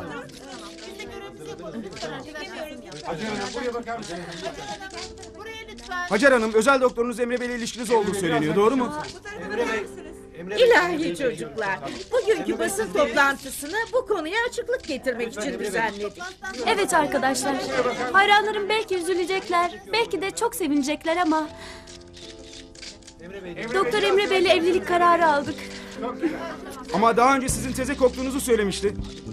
S17: Hacer Hanım buraya bakar mısınız?
S18: Hacer Hanım, özel doktorunuz Emre Bey'le ilişkiniz olduğu söyleniyor, doğru mu?
S17: Emre Bey. Emre Bey.
S14: İlahi çocuklar. Bugünkü basın toplantısını bu konuya açıklık getirmek için düzenledik.
S1: Evet arkadaşlar. Hayranlarım belki üzülecekler, belki de çok sevinecekler ama Doktor Emre Bey'le evlilik kararı aldık.
S18: Ama daha önce sizin teze koktuğunuzu söylemişti.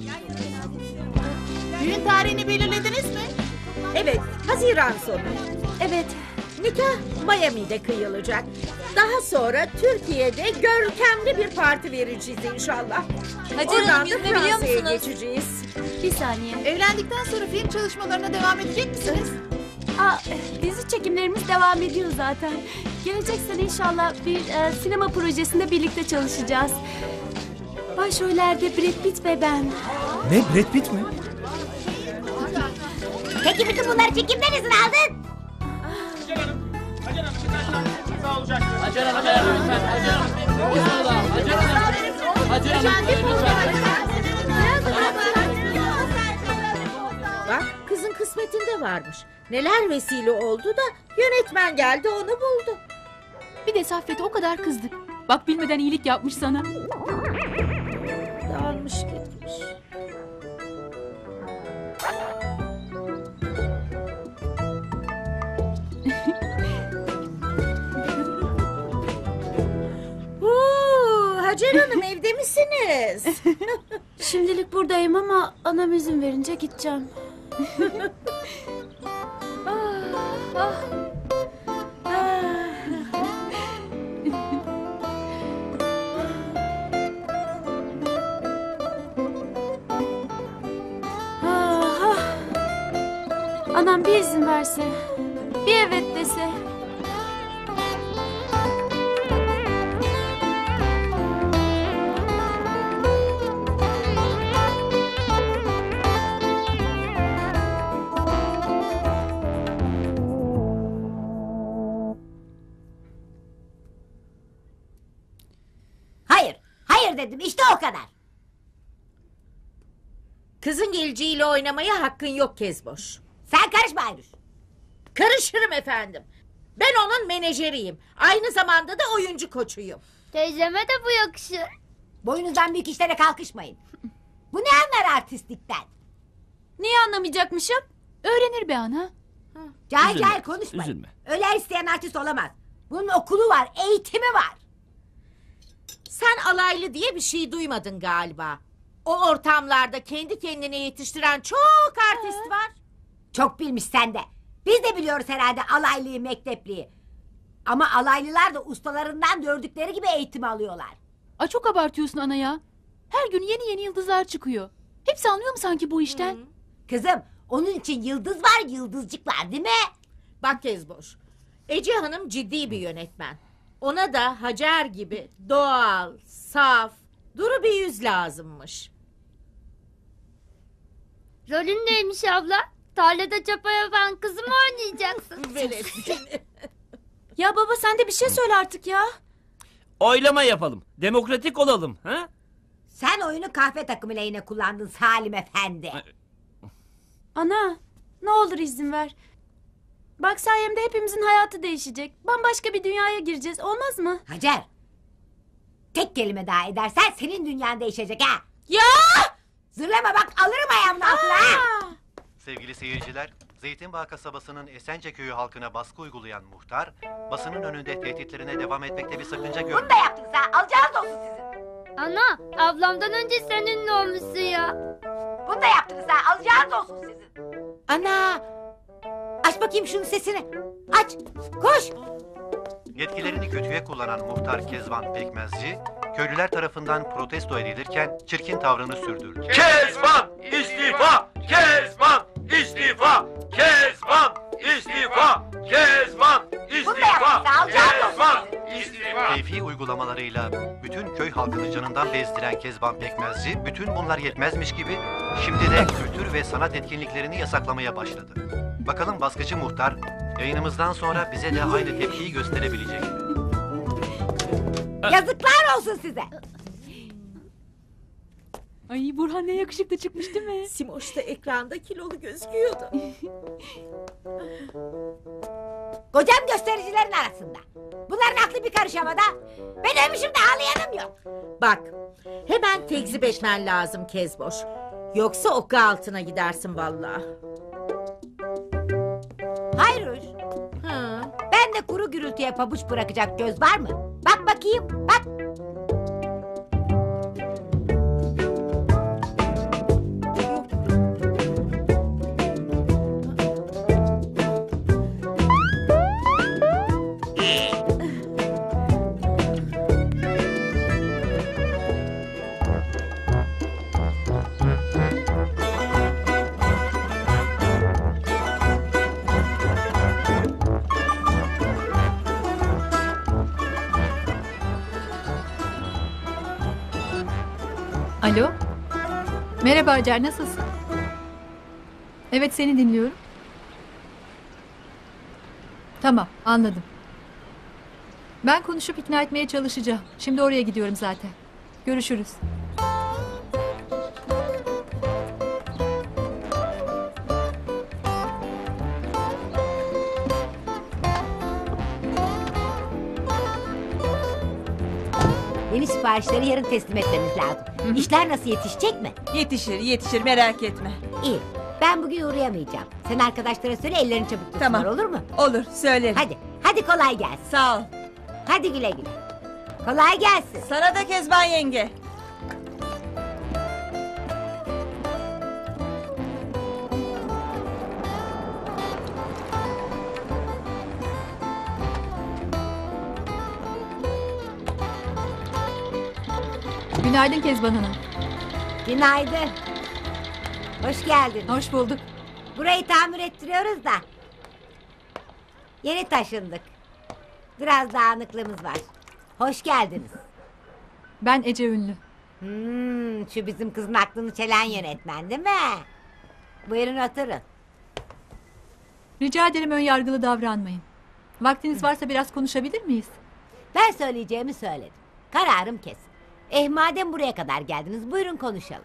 S14: Düğün tarihini belirlediniz mi? Evet, Haziran sonu.
S1: Evet.
S14: Nikah Miami'de kıyılacak. Daha sonra Türkiye'de görkemli bir parti vereceğiz inşallah.
S1: Hacer
S14: Oradan
S1: Hanım,
S14: da
S1: yüzme biliyor
S14: Fransa'ya
S1: musunuz?
S14: geçeceğiz.
S1: Bir saniye.
S19: Evlendikten sonra film çalışmalarına devam edecek misiniz?
S1: Aa, dizi çekimlerimiz devam ediyor zaten. Gelecek sene inşallah bir e, sinema projesinde birlikte çalışacağız. Başrollerde Brad Pitt ve ben.
S18: Ne, Brad Pitt mi?
S7: Peki bütün bunları çekimden izin aldın?
S13: Hacer Hanım, Hacer Hanım, Hacer Hanım.
S14: Bak kızın kısmetinde varmış. Neler vesile oldu da yönetmen geldi onu buldu.
S12: Bir de Saffet'e o kadar kızdık. Bak bilmeden iyilik yapmış sana.
S14: Dağılmış gitmiş. Oo, Hacer Hanım evde misiniz?
S1: Şimdilik buradayım ama anam izin verince gideceğim.
S14: ah, ah.
S1: Ah, ah. Anam bir izin verse, bir evet dese.
S7: Hayır, hayır hayır dedim. İşte o kadar.
S14: Kızın geleceğiyle oynamaya hakkın yok Kezboş.
S7: Sen karışma Ayruş.
S14: Karışırım efendim. Ben onun menajeriyim. Aynı zamanda da oyuncu koçuyum.
S9: Teyzeme de bu yakışır.
S7: Boyunuzdan büyük işlere kalkışmayın. Bu ne anlar artistlikten?
S1: Niye anlamayacakmışım?
S12: Öğrenir be ana.
S7: Cahil
S13: Üzülme,
S7: cahil konuşmayın.
S13: üzülme.
S7: Öyle her isteyen artist olamaz. Bunun okulu var, eğitimi var.
S14: Sen alaylı diye bir şey duymadın galiba. O ortamlarda kendi kendine yetiştiren çok artist var.
S7: Çok bilmiş sende. Biz de biliyoruz herhalde alaylıyı, mektepliği. Ama alaylılar da ustalarından gördükleri gibi eğitim alıyorlar.
S12: Ay çok abartıyorsun ana ya. Her gün yeni yeni yıldızlar çıkıyor. Hepsi anlıyor mu sanki bu işten?
S7: Kızım, onun için yıldız var, yıldızcık var değil mi?
S14: Bak Kezboş, Ece Hanım ciddi bir yönetmen. Ona da Hacer gibi doğal, saf, duru bir yüz lazımmış.
S9: Rolün neymiş abla? Tarlada çapa yapan kızı mı oynayacaksın?
S14: Veresin.
S1: Ya baba sen de bir şey söyle artık ya.
S13: Oylama yapalım. Demokratik olalım. Ha?
S7: Sen oyunu kahve takımı lehine kullandın Salim Efendi.
S1: Ana ne olur izin ver. Bak sayemde hepimizin hayatı değişecek. Bambaşka bir dünyaya gireceğiz, olmaz mı?
S7: Hacer. Tek kelime daha edersen senin dünyan değişecek ha.
S1: Ya!
S7: Zırlama bak, alırım ayağımın altına ha.
S20: Sevgili seyirciler, Zeytinbağ kasabasının Esence köyü halkına baskı uygulayan muhtar, basının önünde tehditlerine devam etmekte bir sakınca görmüyor.
S7: Bunu da yaptınız ha, alacağınız olsun sizin.
S9: Ana, ablamdan önce sen ünlü olmuşsun ya.
S7: Bunu da yaptınız ha, alacağınız olsun sizin. Ana! Aç bakayım şunun sesini. Aç, koş.
S20: Yetkilerini kötüye kullanan muhtar Kezban Pekmezci, köylüler tarafından protesto edilirken çirkin tavrını sürdürdü.
S21: Kezban istifa! Kezban istifa! Kezban istifa! Kezban istifa! Kezban istifa!
S20: Keyfi uygulamalarıyla bütün köy halkını canından bezdiren Kezban Pekmezci, bütün bunlar yetmezmiş gibi şimdi de kültür ve sanat etkinliklerini yasaklamaya başladı. Bakalım baskıcı muhtar yayınımızdan sonra bize de aynı tepkiyi gösterebilecek mi?
S7: Yazıklar olsun size.
S12: Ay Burhan ne yakışıklı çıkmış değil mi?
S14: Simoş da ekranda kilolu gözüküyordu.
S7: Kocam göstericilerin arasında. Bunların aklı bir karış havada. Ben ölmüşüm de ağlayanım yok.
S14: Bak, hemen tekzip etmen lazım Kezboş. Yoksa oku altına gidersin vallahi.
S7: Hayır. Hı. Ben de kuru gürültüye pabuç bırakacak göz var mı? Bak bakayım, bak.
S16: Alo. Merhaba Hacer, nasılsın? Evet, seni dinliyorum. Tamam, anladım. Ben konuşup ikna etmeye çalışacağım. Şimdi oraya gidiyorum zaten. Görüşürüz. Yeni siparişleri yarın teslim etmemiz lazım. İşler nasıl, yetişecek mi?
S22: Yetişir yetişir, merak etme.
S7: İyi. Ben bugün uğrayamayacağım. Sen arkadaşlara söyle, ellerini çabuk tutsunlar,
S22: Tamam.
S7: olur mu?
S22: Olur, söylerim.
S7: Hadi. Hadi kolay gelsin.
S22: Sağ ol.
S7: Hadi güle güle. Kolay gelsin.
S22: Sana da Kezban yenge.
S16: Günaydın Kezban Hanım.
S7: Günaydın. Hoş geldin.
S16: Hoş bulduk.
S7: Burayı tamir ettiriyoruz da. Yeni taşındık. Biraz dağınıklığımız var. Hoş geldiniz.
S16: Ben Ece Ünlü.
S7: Hmm, şu bizim kızın aklını çelen yönetmen değil mi? Buyurun oturun.
S16: Rica ederim ön yargılı davranmayın. Vaktiniz varsa biraz konuşabilir miyiz?
S7: Ben söyleyeceğimi söyledim. Kararım kesin. Eh madem buraya kadar geldiniz buyurun konuşalım.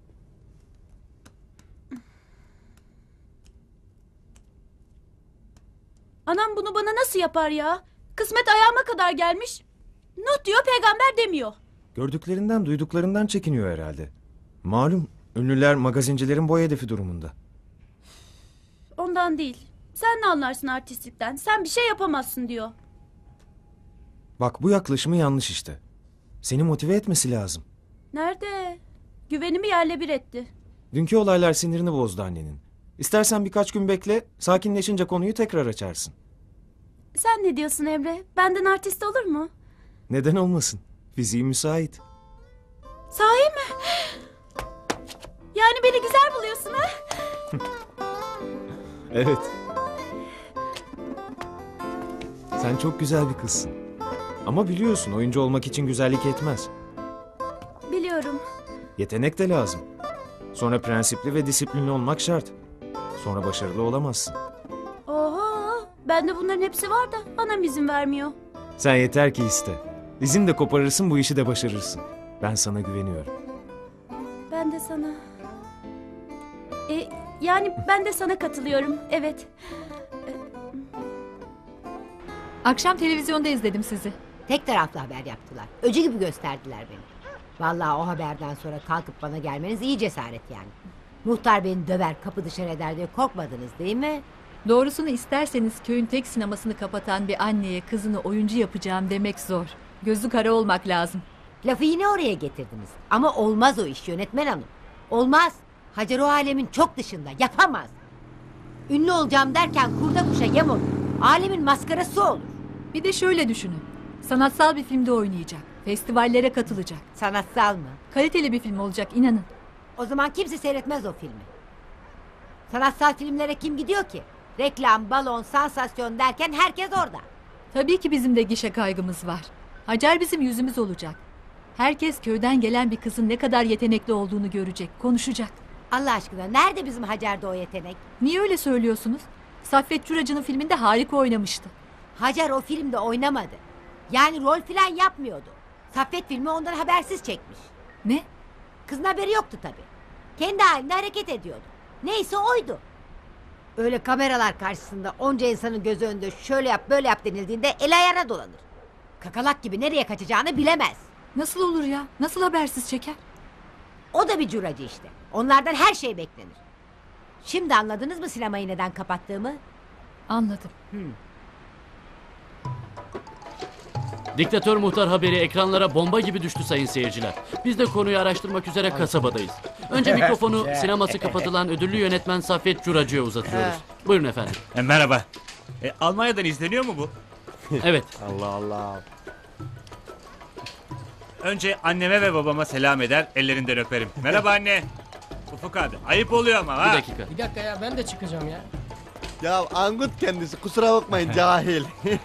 S1: Anam bunu bana nasıl yapar ya? Kısmet ayağıma kadar gelmiş. Nuh diyor, peygamber demiyor.
S4: Gördüklerinden, duyduklarından çekiniyor herhalde. Malum, ünlüler magazincilerin boy hedefi durumunda.
S1: Ondan değil. Sen ne anlarsın artistlikten? Sen bir şey yapamazsın diyor.
S4: Bak bu yaklaşımı yanlış işte. Seni motive etmesi lazım.
S1: Nerede? Güvenimi yerle bir etti.
S4: Dünkü olaylar sinirini bozdu annenin. İstersen birkaç gün bekle, sakinleşince konuyu tekrar açarsın.
S1: Sen ne diyorsun Emre? Benden artist olur mu?
S4: Neden olmasın? Fiziği müsait.
S1: Sahi mi? Yani beni güzel buluyorsun ha?
S4: Evet. Sen çok güzel bir kızsın. Ama biliyorsun oyuncu olmak için güzellik yetmez.
S1: Biliyorum.
S4: Yetenek de lazım. Sonra prensipli ve disiplinli olmak şart. Sonra başarılı olamazsın.
S1: Oha! Bende bunların hepsi var da anam izin vermiyor.
S4: Sen yeter ki iste. İzin de koparırsın, bu işi de başarırsın. Ben sana güveniyorum.
S1: Ben de sana... E, yani ben de sana katılıyorum, evet.
S16: Akşam televizyonda izledim sizi.
S7: Tek taraflı haber yaptılar. Öcü gibi gösterdiler beni. Vallahi o haberden sonra kalkıp bana gelmeniz iyi cesaret yani. Muhtar beni döver, kapı dışarı eder diye korkmadınız değil mi?
S16: Doğrusunu isterseniz köyün tek sinemasını kapatan bir anneye kızını oyuncu yapacağım demek zor. Gözü kara olmak lazım.
S7: Lafı yine oraya getirdiniz. Ama olmaz o iş yönetmen hanım. Olmaz. Hacer o alemin çok dışında. Yapamaz. Ünlü olacağım derken kurda kuşa yem olur. Alemin maskarası olur.
S16: Bir de şöyle düşünün. Sanatsal bir filmde oynayacak. Festivallere katılacak.
S7: Sanatsal mı?
S16: Kaliteli bir film olacak, inanın.
S7: O zaman kimse seyretmez o filmi. Sanatsal filmlere kim gidiyor ki? Reklam, balon, sansasyon derken herkes orada.
S16: Tabii ki bizim de gişe kaygımız var. Hacer bizim yüzümüz olacak. Herkes köyden gelen bir kızın ne kadar yetenekli olduğunu görecek, konuşacak.
S7: Allah aşkına nerede bizim Hacer'de o yetenek?
S16: Niye öyle söylüyorsunuz? Saffet Curacı'nın filminde harika oynamıştı.
S7: Hacer o filmde oynamadı. Yani rol filan yapmıyordu. Saffet filmi ondan habersiz çekmiş.
S16: Ne?
S7: Kızın haberi yoktu tabii. Kendi halinde hareket ediyordu. Neyse oydu. Öyle kameralar karşısında onca insanın gözü önünde şöyle yap böyle yap denildiğinde el ayağına dolanır. Kakalak gibi nereye kaçacağını bilemez.
S16: Nasıl olur ya? Nasıl habersiz çeker?
S7: O da bir curacı işte. Onlardan her şey beklenir. Şimdi anladınız mı sinemayı neden kapattığımı?
S16: Anladım.
S7: Hmm.
S13: Diktatör muhtar haberi ekranlara bomba gibi düştü sayın seyirciler. Biz de konuyu araştırmak üzere kasabadayız. Önce mikrofonu sineması kapatılan ödüllü yönetmen Saffet Curacı'ya uzatıyoruz. Buyurun efendim.
S5: E, merhaba. E, Almanya'dan izleniyor mu bu?
S13: Evet.
S6: Allah Allah.
S5: Önce anneme ve babama selam eder, ellerinden öperim. Merhaba anne. Ufuk abi, ayıp oluyor ama ha.
S13: Bir dakika.
S8: Bir dakika ya ben de çıkacağım ya.
S6: Ya Angut kendisi kusura bakmayın cahil.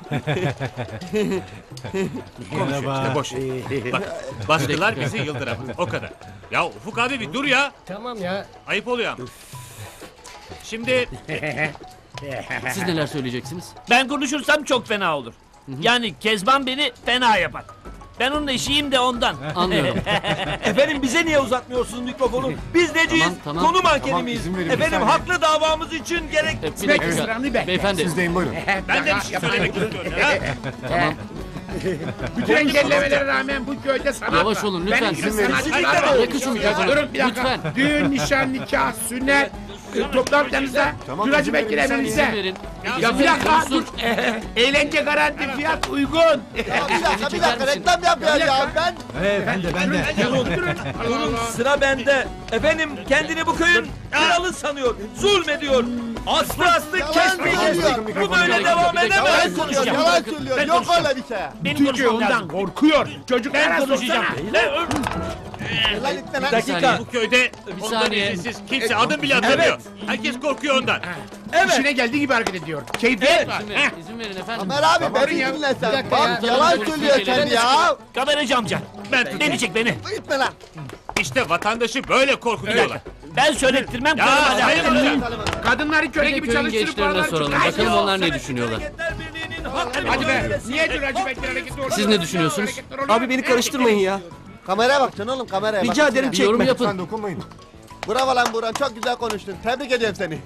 S5: Konuşuyor işte boş. Bak, baskılar bizi yıldıramaz. O kadar. Ya Ufuk abi bir dur ya.
S8: Tamam ya.
S5: Ayıp oluyor ama. Şimdi...
S13: Siz neler söyleyeceksiniz?
S2: Ben konuşursam çok fena olur. Yani Kezban beni fena yapar. Ben onun eşiyim de ondan.
S13: Anlıyorum.
S11: Efendim bize niye uzatmıyorsunuz mikrofonu? Biz neciyiz?
S13: Tamam, tamam.
S11: Konu mankeni
S13: Tamam,
S11: miyiz?
S13: izin verin, bir
S11: Efendim
S13: saniye.
S11: haklı davamız için gerek...
S13: E, bir dakika. Beyefendi.
S21: Siz deyin buyurun.
S5: Ben de bir şey söylemek istiyorum ya.
S13: Tamam.
S10: Bütün engellemelere rağmen bu köyde sanat
S13: Yavaş
S10: var.
S13: olun lütfen.
S10: Benim gibi
S13: Siz verin.
S10: sanatçılar var.
S13: Bırakın şu mikrofonu.
S10: Durun bir dakika.
S13: Lütfen.
S10: Düğün, nişan, nikah, sünnet, e, toplantılarınızda
S21: Tamam,
S10: Curacı
S21: izin verin,
S10: Bekir
S21: bir saniye.
S10: evimizde.
S13: İzin verin.
S10: Ya
S13: İzin
S10: bir
S13: verin,
S10: dakika
S13: dursun.
S10: dur. E, Eğlence garanti fiyat uygun.
S6: Ya bir dakika bir dakika reklam yapıyor ya ben.
S11: Evet ben de ben de. Durun, durun sıra bende. Efendim kendini bu köyün kralı sanıyor. Zulmediyor. Aslı aslı
S6: Yalan
S11: kesmeyeceğiz.
S6: söylüyor.
S11: Bu böyle devam
S10: Yalan
S11: edemez.
S10: söylüyor.
S6: Yalan söylüyor.
S2: Ben
S6: Yok
S2: konuşacağım.
S6: öyle bir şey.
S2: Benim
S10: Türkiye
S2: konuşmam
S10: ondan
S2: lazım.
S10: korkuyor. Çocuklara
S2: Ben konuşacağım.
S6: Lan itme lan.
S11: Bir dakika.
S5: Bu köyde
S13: Bir
S5: ondan
S13: saniye.
S5: izinsiz kimse adım bile atamıyor.
S11: Evet.
S5: Herkes korkuyor ondan.
S11: Evet.
S10: İşine geldiği gibi hareket ediyor. Keyfiyet var.
S13: İzin verin, izin verin efendim.
S6: Ömer abi
S10: Tamam
S6: beni
S10: ya.
S6: dinle
S10: Bir
S6: sen.
S10: dakika
S6: Bak
S10: ya.
S6: yalan
S13: Tamam,
S6: söylüyor
S13: Türkiye'de
S6: kendi
S13: ben de
S6: ya.
S2: Kameracı amca.
S5: Ben
S2: Ne diyecek beni?
S6: İtme lan.
S5: İşte vatandaşı böyle korkutuyorlar.
S2: Ben söylettirmem.
S5: Ya
S2: karıma
S5: sayın
S2: laf.
S5: amca.
S10: Kadınları köle
S13: Bir de
S10: gibi
S13: köyün
S10: çalıştırıp
S13: gençlerine
S10: paraları
S13: soralım.
S10: çıkartıyor.
S13: Bakalım onlar ne düşünüyorlar.
S10: Hadi be. Niye Curacı Bekir hareketi orada?
S13: Siz ne düşünüyorsunuz?
S10: Hareketler oluyor.
S8: Abi beni karıştırmayın ya.
S6: Kameraya bakacaksın oğlum kameraya bak.
S8: Rica ederim
S13: Bir yorum
S8: çekme.
S13: yapın.
S17: Lütfen dokunmayın.
S6: Bravo lan Burhan çok güzel konuştun. Tebrik ediyorum seni.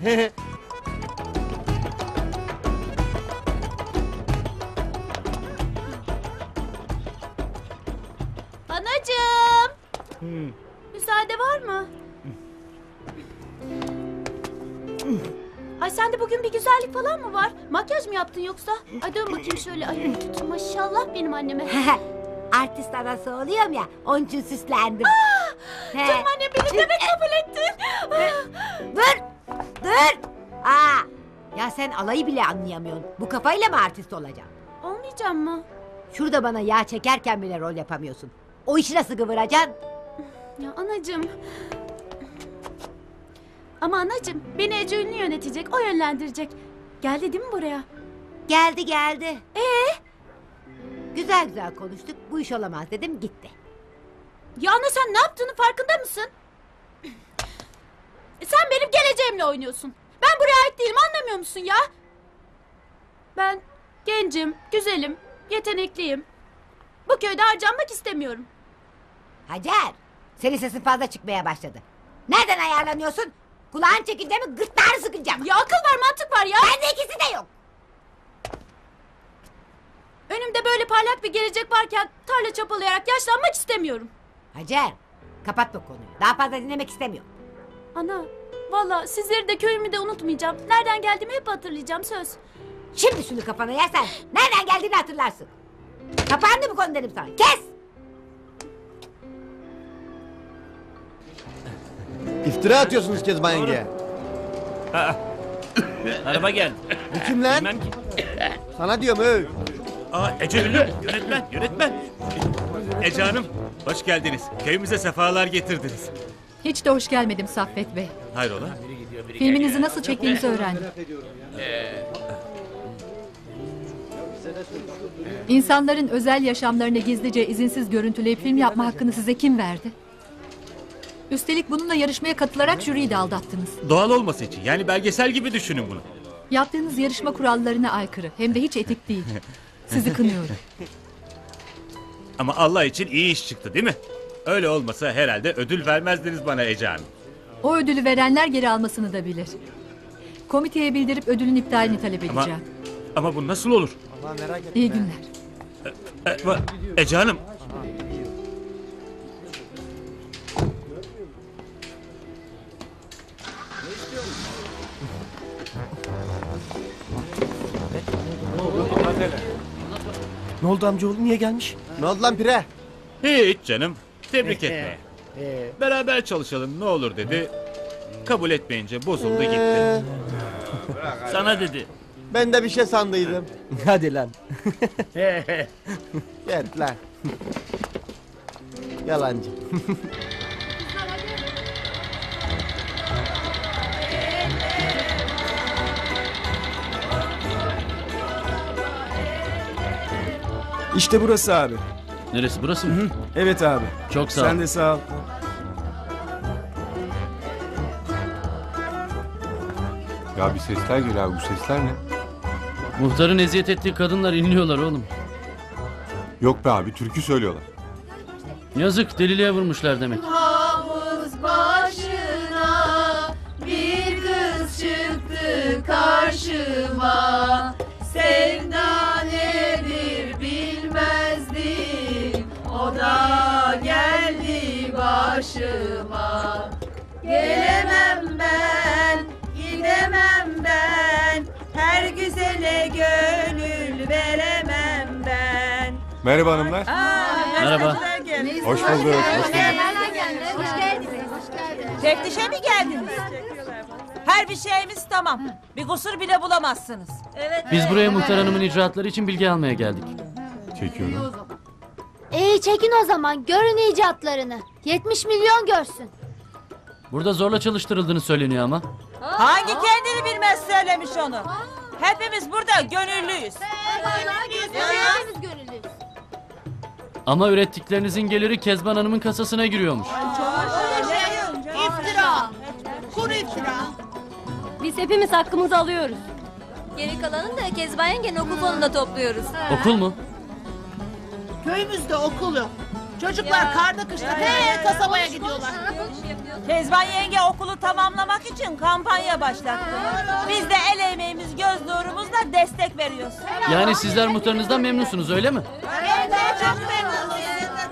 S1: Anacığım. Müsaade var mı? Ay sende bugün bir güzellik falan mı var? Makyaj mı yaptın yoksa? Ay dön bakayım şöyle. Ay tutun maşallah benim anneme.
S7: Artist anası oluyorum ya. Onun için süslendim.
S1: Canım annem beni demek kabul ettin.
S7: Dur. Dur. Aa, ya sen alayı bile anlayamıyorsun. Bu kafayla mı artist olacaksın?
S1: Olmayacağım mı?
S7: Şurada bana yağ çekerken bile rol yapamıyorsun. O işi nasıl kıvıracaksın?
S1: Ya anacığım. Ama anacığım beni Ece Ünlü yönetecek, o yönlendirecek. Geldi değil mi buraya?
S7: Geldi geldi.
S1: Ee?
S7: Güzel güzel konuştuk. Bu iş olamaz dedim gitti.
S1: Ya ana sen ne yaptığını farkında mısın? E sen benim geleceğimle oynuyorsun. Ben buraya ait değilim, anlamıyor musun ya? Ben gencim, güzelim, yetenekliyim. Bu köyde harcanmak istemiyorum.
S7: Hacer, senin sesin fazla çıkmaya başladı. Nereden ayarlanıyorsun? Kulağın çekince mi gırtlağını sıkacağım.
S1: Ya akıl var, mantık var ya.
S7: Bende ikisi de yok.
S1: Önümde böyle parlak bir gelecek varken tarla çapalayarak yaşlanmak istemiyorum.
S7: Hacer, kapat bu konuyu. Daha fazla dinlemek istemiyorum.
S1: Ana, valla sizleri de köyümü de unutmayacağım. Nereden geldiğimi hep hatırlayacağım, söz.
S7: Şimdi şunu kafana yersen nereden geldiğini hatırlarsın. Kapandı bu konu dedim sana. Kes!
S6: İftira atıyorsunuz Kezban yengeye.
S2: Araba geldi.
S6: Bu kim lan?
S2: Bilmem ki.
S6: Sana diyorum öv.
S5: Aa Ece Ünlü, yönetmen, yönetmen. Ece Hanım, hoş geldiniz. Köyümüze sefalar getirdiniz.
S16: Hiç de hoş gelmedim Saffet Bey.
S5: Hayrola?
S16: Filminizi nasıl çektiğinizi öğrendim. İnsanların özel yaşamlarını gizlice izinsiz görüntüleyip film yapma hakkını size kim verdi? Üstelik bununla yarışmaya katılarak jüriyi de aldattınız.
S5: Doğal olması için, yani belgesel gibi düşünün bunu.
S16: Yaptığınız yarışma kurallarına aykırı, hem de hiç etik değil. Sizi kınıyorum.
S5: Ama Allah için iyi iş çıktı değil mi? Öyle olmasa herhalde ödül vermezdiniz bana Ece Hanım.
S16: O ödülü verenler geri almasını da bilir. Komiteye bildirip ödülün iptalini talep
S5: Ama,
S16: edeceğim.
S5: ama bu nasıl olur?
S16: İyi günler.
S5: E, e, Ece Hanım.
S8: Ne oldu amcaoğlu, niye gelmiş?
S6: Ne oldu lan pire?
S5: Hiç canım. Tebrik etme. Beraber çalışalım ne olur dedi. Kabul etmeyince bozuldu gitti.
S2: Sana dedi.
S6: Ben de bir şey sandıydım.
S8: Hadi lan.
S6: Gel lan. Yalancı.
S18: İşte burası abi.
S13: Neresi, burası mı?
S18: Evet abi.
S13: Çok sağ ol.
S18: Sen de sağ ol.
S17: Ya bir sesler geliyor abi, bu sesler ne?
S13: Muhtarın eziyet ettiği kadınlar inliyorlar oğlum.
S17: Yok be abi, türkü söylüyorlar.
S13: Yazık, deliliğe vurmuşlar demek.
S3: Havuz başına bir kız çıktı karşıma. Sevda nedir bilmezdim, o da geldi başıma. Gelemem ben, gidemem ben, her güzele gönül veremem ben.
S17: Merhaba hanımlar.
S13: Merhaba.
S17: Hoş bulduk. Hoş bulduk.
S3: Hoş geldiniz. Teftişe mi geldiniz? Her bir şeyimiz tamam. Bir kusur bile bulamazsınız. Evet.
S13: Biz buraya muhtar hanımın icraatları için bilgi almaya geldik.
S17: Çekiyorum.
S9: İyi çekin o zaman, görün icatlarını. yetmiş milyon görsün.
S13: Burada zorla çalıştırıldığını söyleniyor ama.
S3: Hangi kendini bilmez söylemiş onu? Hepimiz burada gönüllüyüz.
S9: Hepimiz gönüllüyüz.
S13: Ama ürettiklerinizin geliri Kezban Hanım'ın kasasına giriyormuş.
S3: İftira. Kuru iftira.
S9: Biz hepimiz hakkımızı alıyoruz. Geri kalanını da Kezban yengenin okul fonunda topluyoruz.
S13: Okul mu?
S14: Köyümüzde okul yok. Çocuklar karda kışta he kasabaya gidiyorlar.
S3: Kezban yenge okulu tamamlamak için kampanya başlattı. Biz de el emeğimiz, göz nurumuzla destek veriyoruz.
S13: Yani sizler muhtarınızdan memnunsunuz öyle mi?
S3: Evet, çok memnunuz.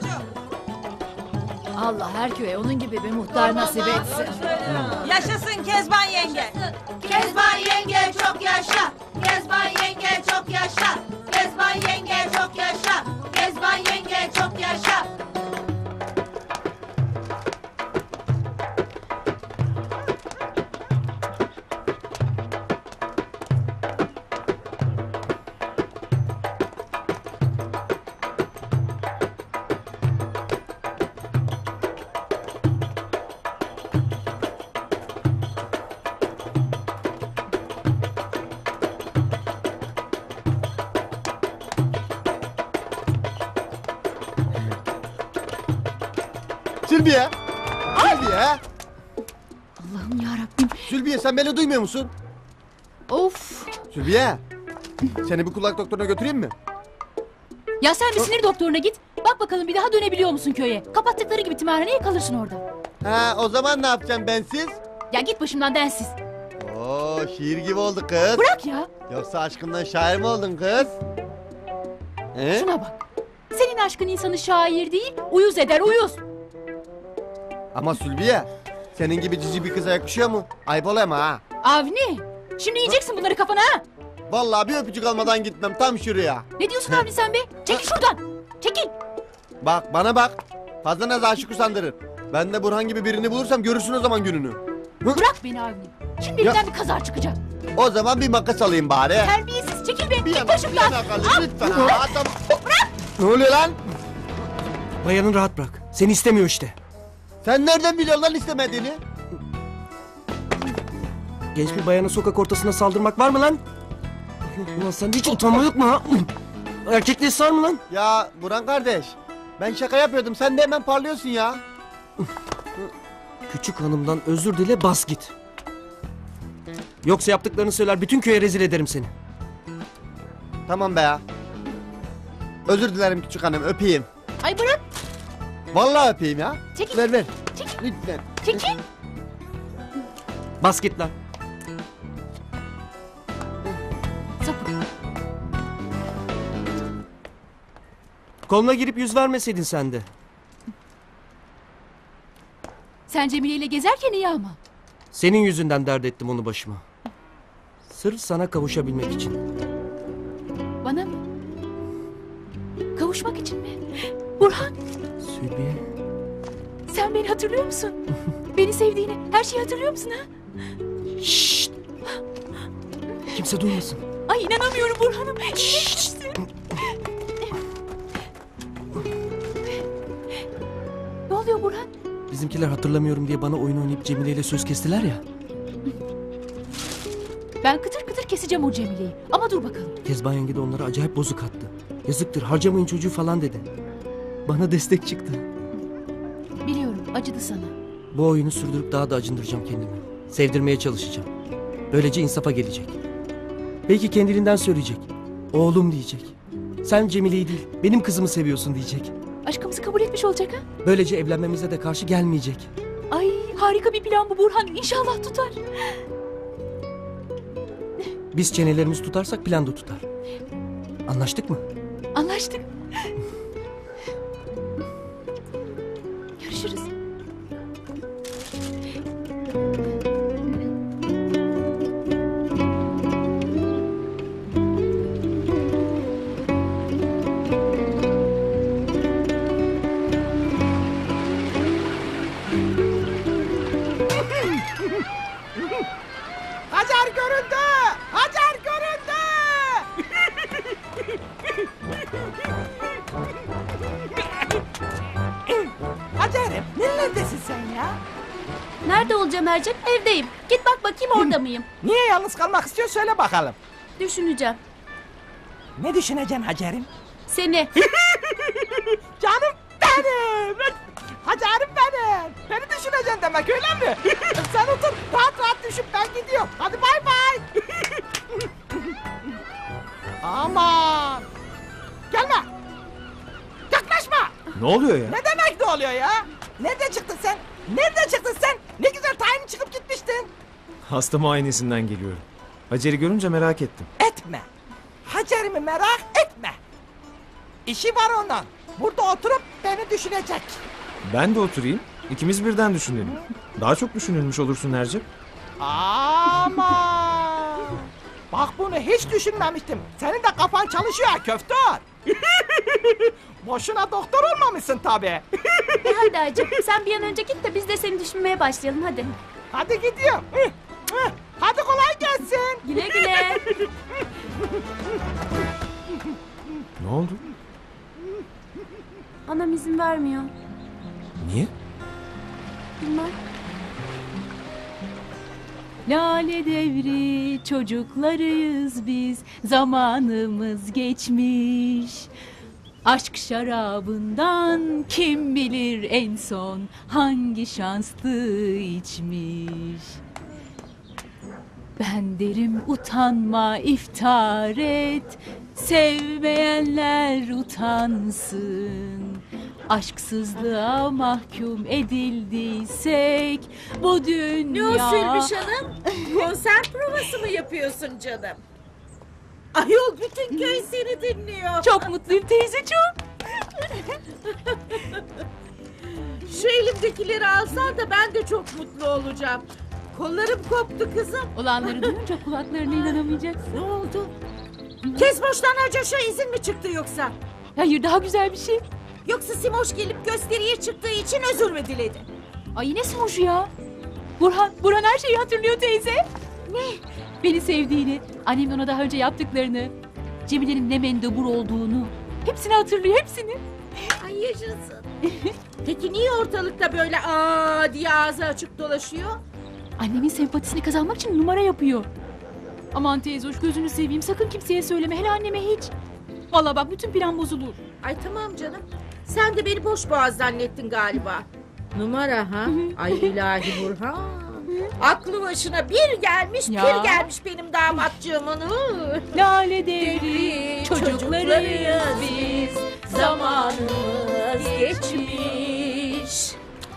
S16: Allah her köye onun gibi bir muhtar nasip etsin.
S3: Yaşasın Kezban yenge.
S14: Kezban yenge çok yaşa. Kezban yenge çok yaşa. Kezban yenge çok yaşa. Kezban yenge çok yaşa.
S6: Sülbiye! Sülbiye!
S16: Allah'ım yarabbim.
S6: Sülbiye sen beni duymuyor musun?
S16: Of.
S6: Sülbiye! Seni bir kulak doktoruna götüreyim mi?
S12: Ya sen bir sinir doktoruna git. Bak bakalım bir daha dönebiliyor musun köye? Kapattıkları gibi tımarhaneye kalırsın orada.
S6: Ha o zaman ne yapacağım bensiz?
S12: Ya git başımdan densiz.
S6: Oo şiir gibi oldu kız.
S12: Bırak ya.
S6: Yoksa aşkından şair mi oldun kız? He?
S12: Şuna bak. Senin aşkın insanı şair değil, uyuz eder uyuz.
S6: Ama Sülbiye senin gibi cici bir kıza yakışıyor mu? Ayıp oluyor ama ha.
S12: Avni, şimdi yiyeceksin bunları kafana ha.
S6: Vallahi bir öpücük almadan gitmem tam şuraya.
S12: Ne diyorsun Avni sen be? Çekil şuradan. Çekil.
S6: Bak bana bak. Fazla naz aşık usandırır. Ben de Burhan gibi birini bulursam görürsün o zaman gününü.
S12: Bırak beni Avni. Şimdi
S6: Ya-
S12: elimden bir kaza çıkacak.
S6: O zaman bir makas alayım bari.
S12: Terbiyesiz çekil be.
S6: Bir
S12: Git
S6: yana, bir
S12: başımdan.
S6: yana kalın
S12: Al.
S6: lütfen.
S12: Bırak.
S6: Ha, tamam. Ne oluyor lan?
S8: Bayanı rahat bırak. Seni istemiyor işte.
S6: Sen nereden biliyorsun lan istemediğini?
S8: Genç bir bayana sokak ortasına saldırmak var mı lan? Ulan sende hiç utanma yok mu ha? Erkekliği sar mı lan?
S6: Ya Burhan kardeş. Ben şaka yapıyordum. Sen de hemen parlıyorsun ya.
S8: Küçük hanımdan özür dile bas git. Yoksa yaptıklarını söyler bütün köye rezil ederim seni.
S6: Tamam be ya. Özür dilerim küçük hanım öpeyim.
S12: Ay bırak.
S6: Vallahi öpeyim ya.
S12: Çekil.
S6: Ver ver.
S12: Çekil.
S6: Lütfen.
S12: Çekil.
S8: Bas git lan.
S12: Sapık.
S8: Koluna girip yüz vermeseydin sen de.
S12: Sen Cemile ile gezerken iyi ama.
S8: Senin yüzünden dert ettim onu başıma. Sırf sana kavuşabilmek için.
S12: Bana mı? Kavuşmak için mi? Burhan,
S8: Sülbiye.
S12: sen beni hatırlıyor musun? Beni sevdiğini, her şeyi hatırlıyor musun ha?
S8: Şşşt. Kimse duymasın.
S12: Ay inanamıyorum Burhan'ım. Şşşt. Ne oluyor Burhan?
S8: Bizimkiler hatırlamıyorum diye bana oyun oynayıp Cemile ile söz kestiler ya.
S12: Ben kıtır kıtır keseceğim o Cemile'yi. Ama dur bakalım.
S8: Kezban yenge de onlara acayip bozuk attı. Yazıktır harcamayın çocuğu falan dedi. Bana destek çıktı.
S12: Biliyorum acıdı sana.
S8: Bu oyunu sürdürüp daha da acındıracağım kendimi. Sevdirmeye çalışacağım. Böylece insafa gelecek. Belki kendiliğinden söyleyecek. Oğlum diyecek. Sen Cemile'yi değil benim kızımı seviyorsun diyecek.
S12: Aşkımızı kabul etmiş olacak ha?
S8: Böylece evlenmemize de karşı gelmeyecek.
S12: Ay harika bir plan bu Burhan. İnşallah tutar.
S8: Biz çenelerimizi tutarsak plan da tutar. Anlaştık mı?
S12: Anlaştık. Görüşürüz.
S14: Hacer göründü! Hacer göründü! Hacer'im neredesin sen ya?
S1: Nerede olacağım Ercep? Evdeyim. Git bak bakayım orada mıyım?
S14: Niye yalnız kalmak istiyorsun söyle bakalım.
S1: Düşüneceğim.
S14: Ne düşüneceksin Hacer'im?
S1: Seni.
S14: Canım benim! Hacer'im benim! Beni düşüneceksin demek öyle mi? Sen otur rahat rahat düşün ben gidiyorum. Hadi bay bay! Aman! Gelme! Yaklaşma!
S2: Ne
S4: oluyor ya?
S15: Ne demek ne oluyor ya? Nerede çıktın sen? Nerede çıktın sen? Ne güzel tayin çıkıp gitmiştin.
S4: Hasta muayenesinden geliyorum. Hacer'i görünce merak ettim.
S15: Etme. Hacer'imi merak etme. İşi var onun. Burada oturup beni düşünecek.
S4: Ben de oturayım. İkimiz birden düşünelim. Daha çok düşünülmüş olursun Ercep.
S15: Ama bak bunu hiç düşünmemiştim. Senin de kafan çalışıyor ha köftör. Boşuna doktor olmamışsın tabii.
S1: E hadi Acep sen bir an önce git de biz de seni düşünmeye başlayalım hadi.
S15: Hadi gidiyorum. Hadi kolay gelsin.
S1: Güle güle.
S4: Ne oldu?
S1: Anam izin vermiyor.
S4: Niye?
S1: Bilmem.
S12: Lale devri çocuklarıyız biz, zamanımız geçmiş. Aşk şarabından kim bilir en son hangi şanslı içmiş. Ben derim utanma iftar et, sevmeyenler utansın. Aşksızlığa mahkum edildiysek bu dünya...
S14: Ne o Sülbiş Hanım? Konser provası mı yapıyorsun canım? Ayol bütün köy seni dinliyor.
S12: Çok mutluyum teyze çok.
S14: Şu elimdekileri alsan da ben de çok mutlu olacağım. Kollarım koptu kızım.
S12: Olanları duyunca kulaklarına inanamayacaksın.
S14: Ne oldu? Kezboş'tan önce şu izin mi çıktı yoksa?
S12: Hayır daha güzel bir şey.
S14: Yoksa Simoş gelip gösteriye çıktığı için özür mü diledi?
S12: Ay ne Simoş'u ya? Burhan, Burhan her şeyi hatırlıyor teyze.
S14: Ne?
S12: Beni sevdiğini, annemin ona daha önce yaptıklarını, Cemile'nin ne mendebur olduğunu. Hepsini hatırlıyor, hepsini.
S14: Ay yaşasın. Peki niye ortalıkta böyle aa diye ağzı açık dolaşıyor?
S12: Annemin sempatisini kazanmak için numara yapıyor. Aman teyze hoş gözünü seveyim sakın kimseye söyleme hele anneme hiç. Vallahi bak bütün plan bozulur.
S14: Ay tamam canım. Sen de beni boş boğaz zannettin galiba. Numara ha? Ay ilahi Burhan. Aklı başına bir gelmiş
S12: Ya.
S14: bir gelmiş benim damatcığımın.
S12: Lale devri çocuklarıyız biz, zamanımız geçmiş.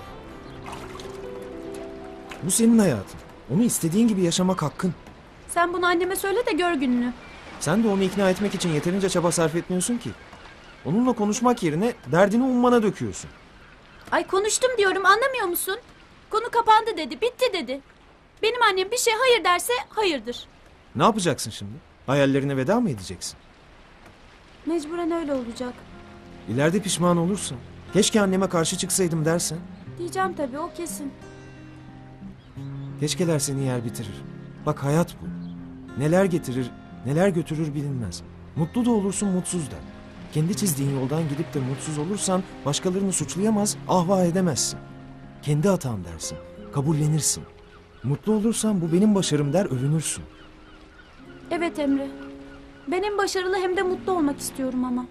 S4: Bu senin hayatın. Onu istediğin gibi yaşamak hakkın.
S1: Sen bunu anneme söyle de gör gününü.
S4: Sen de onu ikna etmek için yeterince çaba sarf etmiyorsun ki. Onunla konuşmak yerine derdini ummana döküyorsun.
S1: Ay konuştum diyorum anlamıyor musun? Konu kapandı dedi bitti dedi. Benim annem bir şey hayır derse hayırdır.
S4: Ne yapacaksın şimdi? Hayallerine veda mı edeceksin?
S1: Mecburen öyle olacak.
S4: İleride pişman olursun. Keşke anneme karşı çıksaydım dersen.
S1: Diyeceğim tabii o kesin.
S4: Keşkeler seni yer bitirir. Bak hayat bu. Neler getirir, neler götürür bilinmez. Mutlu da olursun, mutsuz da. Kendi çizdiğin yoldan gidip de mutsuz olursan başkalarını suçlayamaz, ahva edemezsin. Kendi hatan dersin, kabullenirsin. Mutlu olursan bu benim başarım der, övünürsün.
S1: Evet Emre. Ben hem başarılı hem de mutlu olmak istiyorum ama.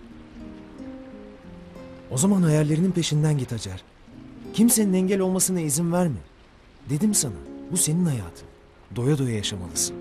S4: O zaman hayallerinin peşinden git Hacer. Kimsenin engel olmasına izin verme. Dedim sana, bu senin hayatın. Doya doya yaşamalısın.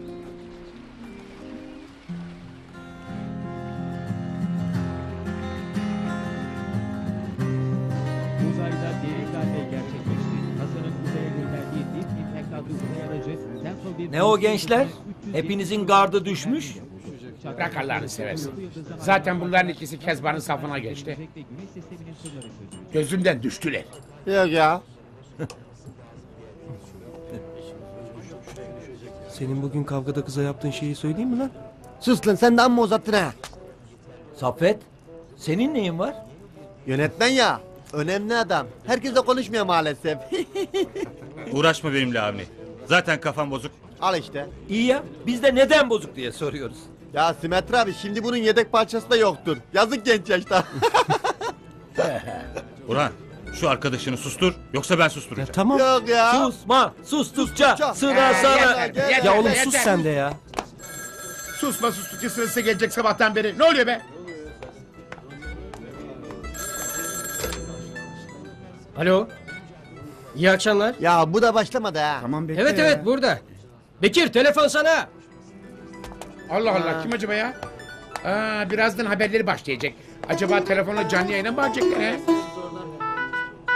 S19: Uzayda derin darbe gerçekleşti. Hasan'ın uzaya gönderdiği bir impact adlı uzay aracı Samsung bir...
S11: Ne o gençler? Hepinizin gardı düşmüş.
S10: Bırak Allah'ını seversin. Zaten bunların ikisi Kezban'ın safına geçti. Gözümden düştüler.
S6: Yok ya.
S8: Senin bugün kavgada kıza yaptığın şeyi söyleyeyim mi lan?
S6: Sus lan sen de amma uzattın ha.
S11: Saffet, senin neyin var?
S6: Yönetmen ya. Önemli adam. Herkesle konuşmuyor maalesef.
S5: Uğraşma benimle Avni. Zaten kafam bozuk.
S6: Al işte.
S11: İyi ya, biz de neden bozuk diye soruyoruz.
S6: Ya Simetri abi şimdi bunun yedek parçası da yoktur. Yazık genç yaşta.
S5: Burhan, şu arkadaşını sustur, yoksa ben susturacağım.
S8: Tamam.
S6: Yok ya.
S11: Susma, sustukça sıra
S10: Ee,
S11: sana.
S10: yeter, yeter,
S8: Ya oğlum
S10: yeter.
S8: sus sen de ya.
S10: Susma sustukça sırası gelecek sabahtan beri. Ne oluyor be?
S23: Alo. İyi akşamlar.
S6: Ya bu da başlamadı ha.
S18: Tamam bekle
S23: Evet
S18: ya.
S23: evet burada. Bekir telefon sana.
S10: Allah Allah kim acaba ya? Aa, birazdan haberleri başlayacak. Acaba telefonla canlı yayına mı bağlayacaklar he?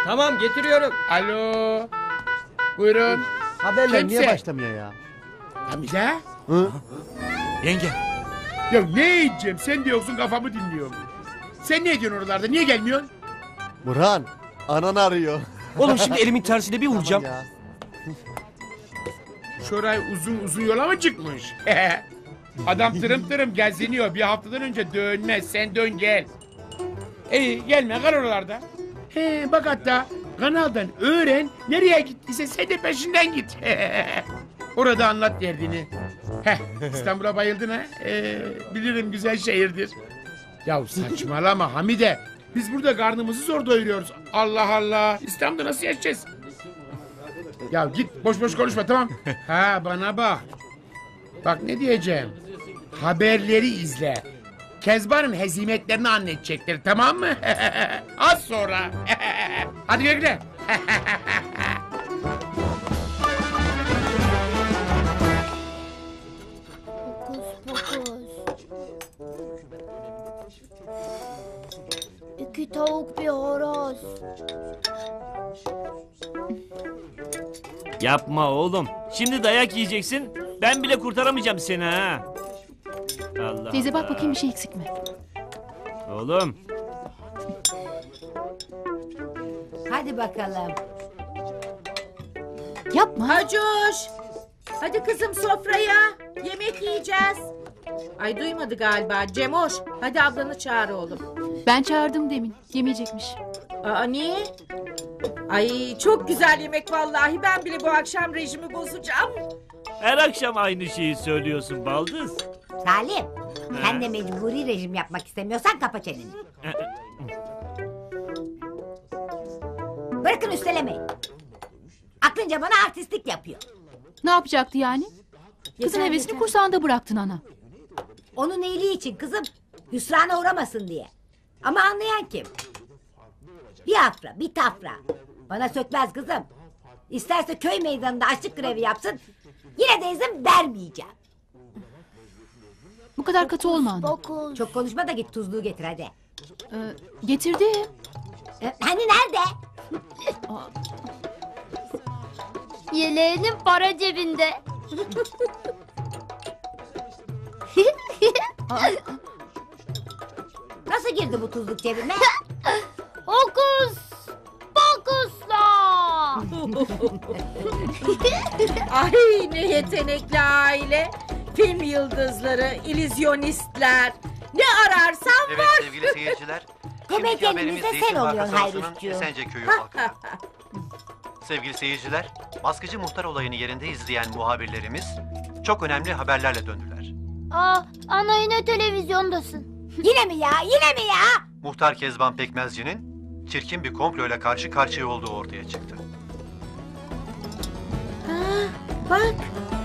S23: Tamam getiriyorum.
S10: Alo. Buyurun.
S6: Haberler
S10: Kimse?
S6: niye başlamıyor ya?
S10: Hamza?
S6: Hı?
S5: Yenge.
S10: Ya ne yiyeceğim? Sen de yoksun kafamı dinliyorum. Sen ne ediyorsun oralarda? Niye gelmiyorsun?
S6: Burhan, anan arıyor.
S8: Oğlum şimdi elimin tersiyle bir vuracağım.
S6: Tamam ya.
S10: Şoray uzun uzun yola mı çıkmış? Adam tırım tırım geziniyor. Bir haftadan önce dönmez. Sen dön gel. İyi gelme kal oralarda. He, bak hatta kanaldan öğren. Nereye gittiyse sen de peşinden git. Orada anlat derdini. Heh, İstanbul'a bayıldın ha? Ee, bilirim güzel şehirdir. Ya saçmalama Hamide. Biz burada karnımızı zor doyuruyoruz. Allah Allah. İstanbul'da nasıl yaşayacağız? Ya git boş boş konuşma tamam. Ha bana bak. Bak ne diyeceğim. Haberleri izle. Kezban'ın hezimetlerini anlatacaklar tamam mı? Az sonra. Hadi bekle.
S9: İki tavuk bir horoz.
S2: Yapma oğlum. Şimdi dayak yiyeceksin. Ben bile kurtaramayacağım seni ha. Allah
S12: Teyze bak
S2: Allah.
S12: bakayım bir şey eksik mi?
S2: Oğlum.
S7: Hadi bakalım.
S12: Yapma.
S14: Hacoş. Hadi kızım sofraya. Yemek yiyeceğiz. Ay duymadı galiba. Cemoş. Hadi ablanı çağır oğlum.
S12: Ben çağırdım demin. Yemeyecekmiş.
S14: Aa niye? Ay çok güzel yemek vallahi. Ben bile bu akşam rejimi bozacağım.
S2: Her akşam aynı şeyi söylüyorsun baldız.
S7: Salim, sen de mecburi rejim yapmak istemiyorsan kapa çeneni. Bırakın üstelemeyin. Aklınca bana artistlik yapıyor.
S12: Ne yapacaktı yani? Kızın
S7: Yeter,
S12: hevesini
S7: yeter.
S12: kursağında bıraktın ana.
S7: Onun iyiliği için kızım, hüsrana uğramasın diye. Ama anlayan kim? Bir afra, bir tafra. Bana sökmez kızım. İsterse köy meydanında açlık grevi yapsın, yine de izin vermeyeceğim.
S12: Bu kadar katı olma ana.
S7: Çok konuşma da git tuzluğu getir hadi.
S12: Ee, getirdim.
S7: Ee, hani nerede?
S9: Yeleğinin para cebinde.
S7: Nasıl girdi bu tuzluk cebime?
S9: Hokus pokusla.
S14: Ay ne yetenekli aile. Film yıldızları, illüzyonistler. Ne ararsan
S20: Evet
S14: var.
S20: sevgili seyirciler.
S7: Komedyenimiz
S20: haberimiz
S7: de
S20: Zeytin
S7: sen oluyorsun
S20: Markası
S7: Hayrüşçüğüm.
S20: Esence köyü halkı. Sevgili seyirciler, baskıcı muhtar olayını yerinde izleyen muhabirlerimiz çok önemli haberlerle döndüler.
S9: Aa, ana yine televizyondasın.
S7: Yine mi ya? Yine mi ya?
S20: Muhtar Kezban Pekmezci'nin çirkin bir komployla karşı karşıya olduğu ortaya çıktı.
S14: Bak.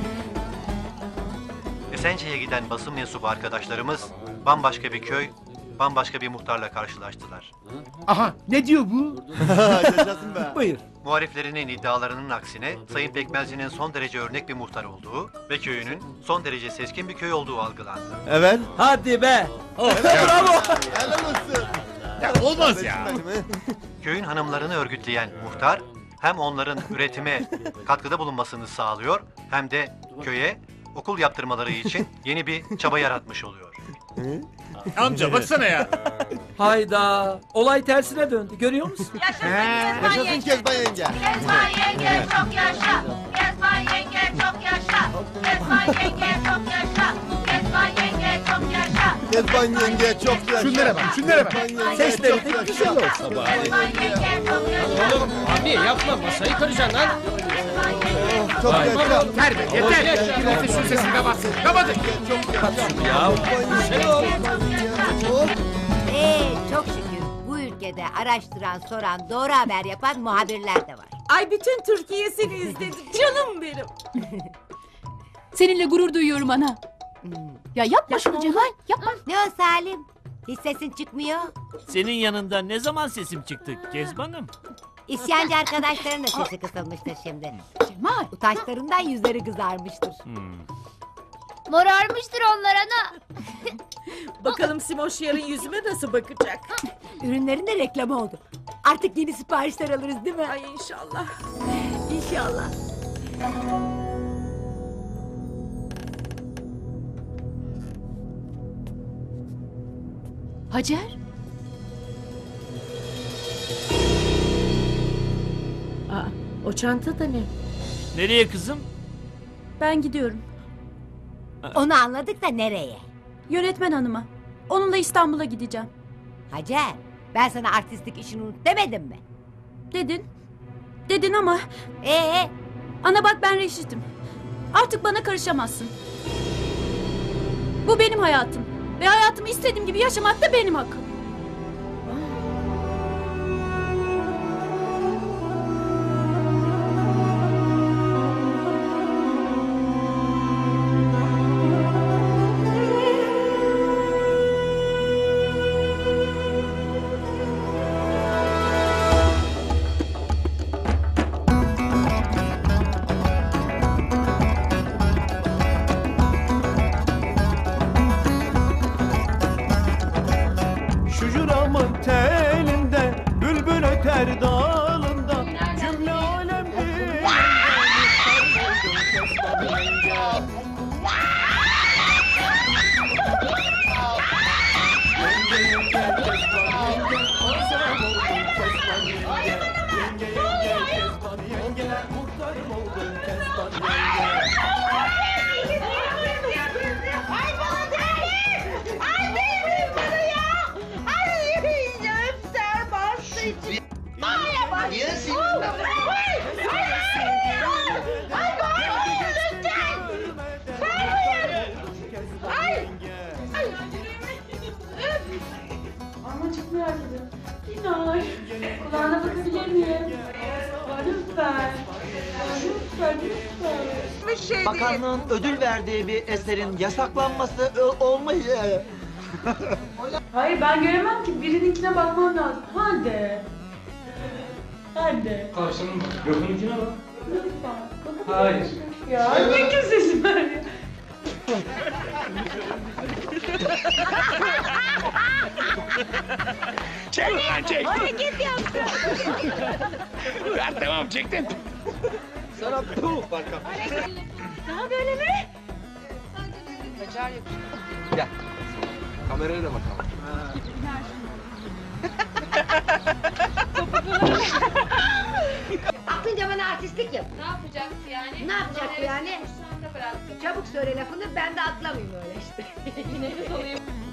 S20: Esence'ye giden basın mensubu arkadaşlarımız bambaşka bir köy, bambaşka bir muhtarla karşılaştılar.
S10: Aha ne diyor bu?
S6: Yaşasın be.
S8: Buyur.
S20: Muhaliflerinin iddialarının aksine Sayın Pekmezci'nin son derece örnek bir muhtar olduğu ve köyünün son derece seçkin bir köy olduğu algılandı.
S6: Evet.
S11: Hadi be.
S6: Bravo. Helal olsun.
S5: Ya olmaz ya.
S20: Köyün hanımlarını örgütleyen muhtar hem onların üretime katkıda bulunmasını sağlıyor hem de köye okul yaptırmaları için yeni bir çaba yaratmış oluyor.
S5: Amca baksana ya.
S8: Hayda. Olay tersine döndü. Görüyor musun?
S6: Yaşasın Kezban yenge.
S3: Kezban yenge çok yaşa. Kezban yenge çok yaşa. Kezban yenge çok yaşa. Kezban yenge çok yaşa.
S6: Kezban yenge çok yaşa.
S10: Şunlara bak, şunlara bak.
S6: Kezban yenge
S8: Sesleri
S6: çok
S8: de
S6: yaşa.
S8: güzel olsa bari.
S3: Kezban yenge çok yaşa.
S23: Oğlum abi yapma masayı kıracaksın lan.
S6: Çok yaşa.
S10: Yeter be yeter. Bir nefesin sesini kapatsın. Kapatın.
S8: Ya. Şey ol.
S7: Ee, çok şükür bu ülkede araştıran, soran, doğru haber yapan muhabirler de var.
S14: Ay bütün Türkiye seni izledi. Canım benim.
S12: Seninle gurur duyuyorum ana. Ya yapma şunu Cemal. Yapma.
S7: Ne o Salim? Hiç sesin çıkmıyor.
S2: Senin yanında ne zaman sesim çıktı Kezban'ım?
S7: İsyancı arkadaşların da sesi kısılmıştır şimdi.
S12: Cemal.
S7: Utançlarından yüzleri kızarmıştır.
S2: Hmm.
S9: Morarmıştır onlar ana.
S14: Bakalım Simoş yarın yüzüme nasıl bakacak?
S7: Ürünlerin de reklamı oldu. Artık yeni siparişler alırız değil mi?
S14: Ay inşallah.
S7: İnşallah.
S12: Hacer?
S14: Aa, o çanta da ne?
S2: Nereye kızım?
S1: Ben gidiyorum.
S7: Onu anladık da nereye?
S1: Yönetmen hanıma. Onunla İstanbul'a gideceğim.
S7: Hacer, ben sana artistlik işini unut demedim mi?
S1: Dedin. Dedin ama...
S7: Ee?
S1: Ana bak ben reşitim. Artık bana karışamazsın. Bu benim hayatım. Ve hayatımı istediğim gibi yaşamak da benim hakkım.
S17: Şucuramın telinde, bülbül öter dalında, cümle alem dilinde,
S21: Ama çok merak ediyorum. Dinay, kulağına bakabilir miyim? Lütfen. Lütfen, lütfen.
S22: Bakanlığın ödül verdiği bir eserin yasaklanması e, olmayı...
S21: Hayır ben göremem ki. Birininkine bakmam lazım. Hadi. Hadi.
S18: Karşının gözünkine bak.
S21: Lütfen.
S18: Hayır.
S21: Ya ne küsesin ben ya.
S10: Çek lan çek.
S21: Hareket yaptı.
S10: Ver tamam çektim.
S22: Sana bu bakalım.
S21: Daha böyle mi?
S18: Hacer yapıyor. Gel. Kameraya da bakalım.
S7: Aklınca bana artistlik yap.
S21: Ne yapacaktı yani?
S7: Ne yapacaktı yani?
S21: Şu anda bıraktım.
S7: Çabuk söyle lafını, ben de atlamayayım öyle işte.
S21: Nefes alayım.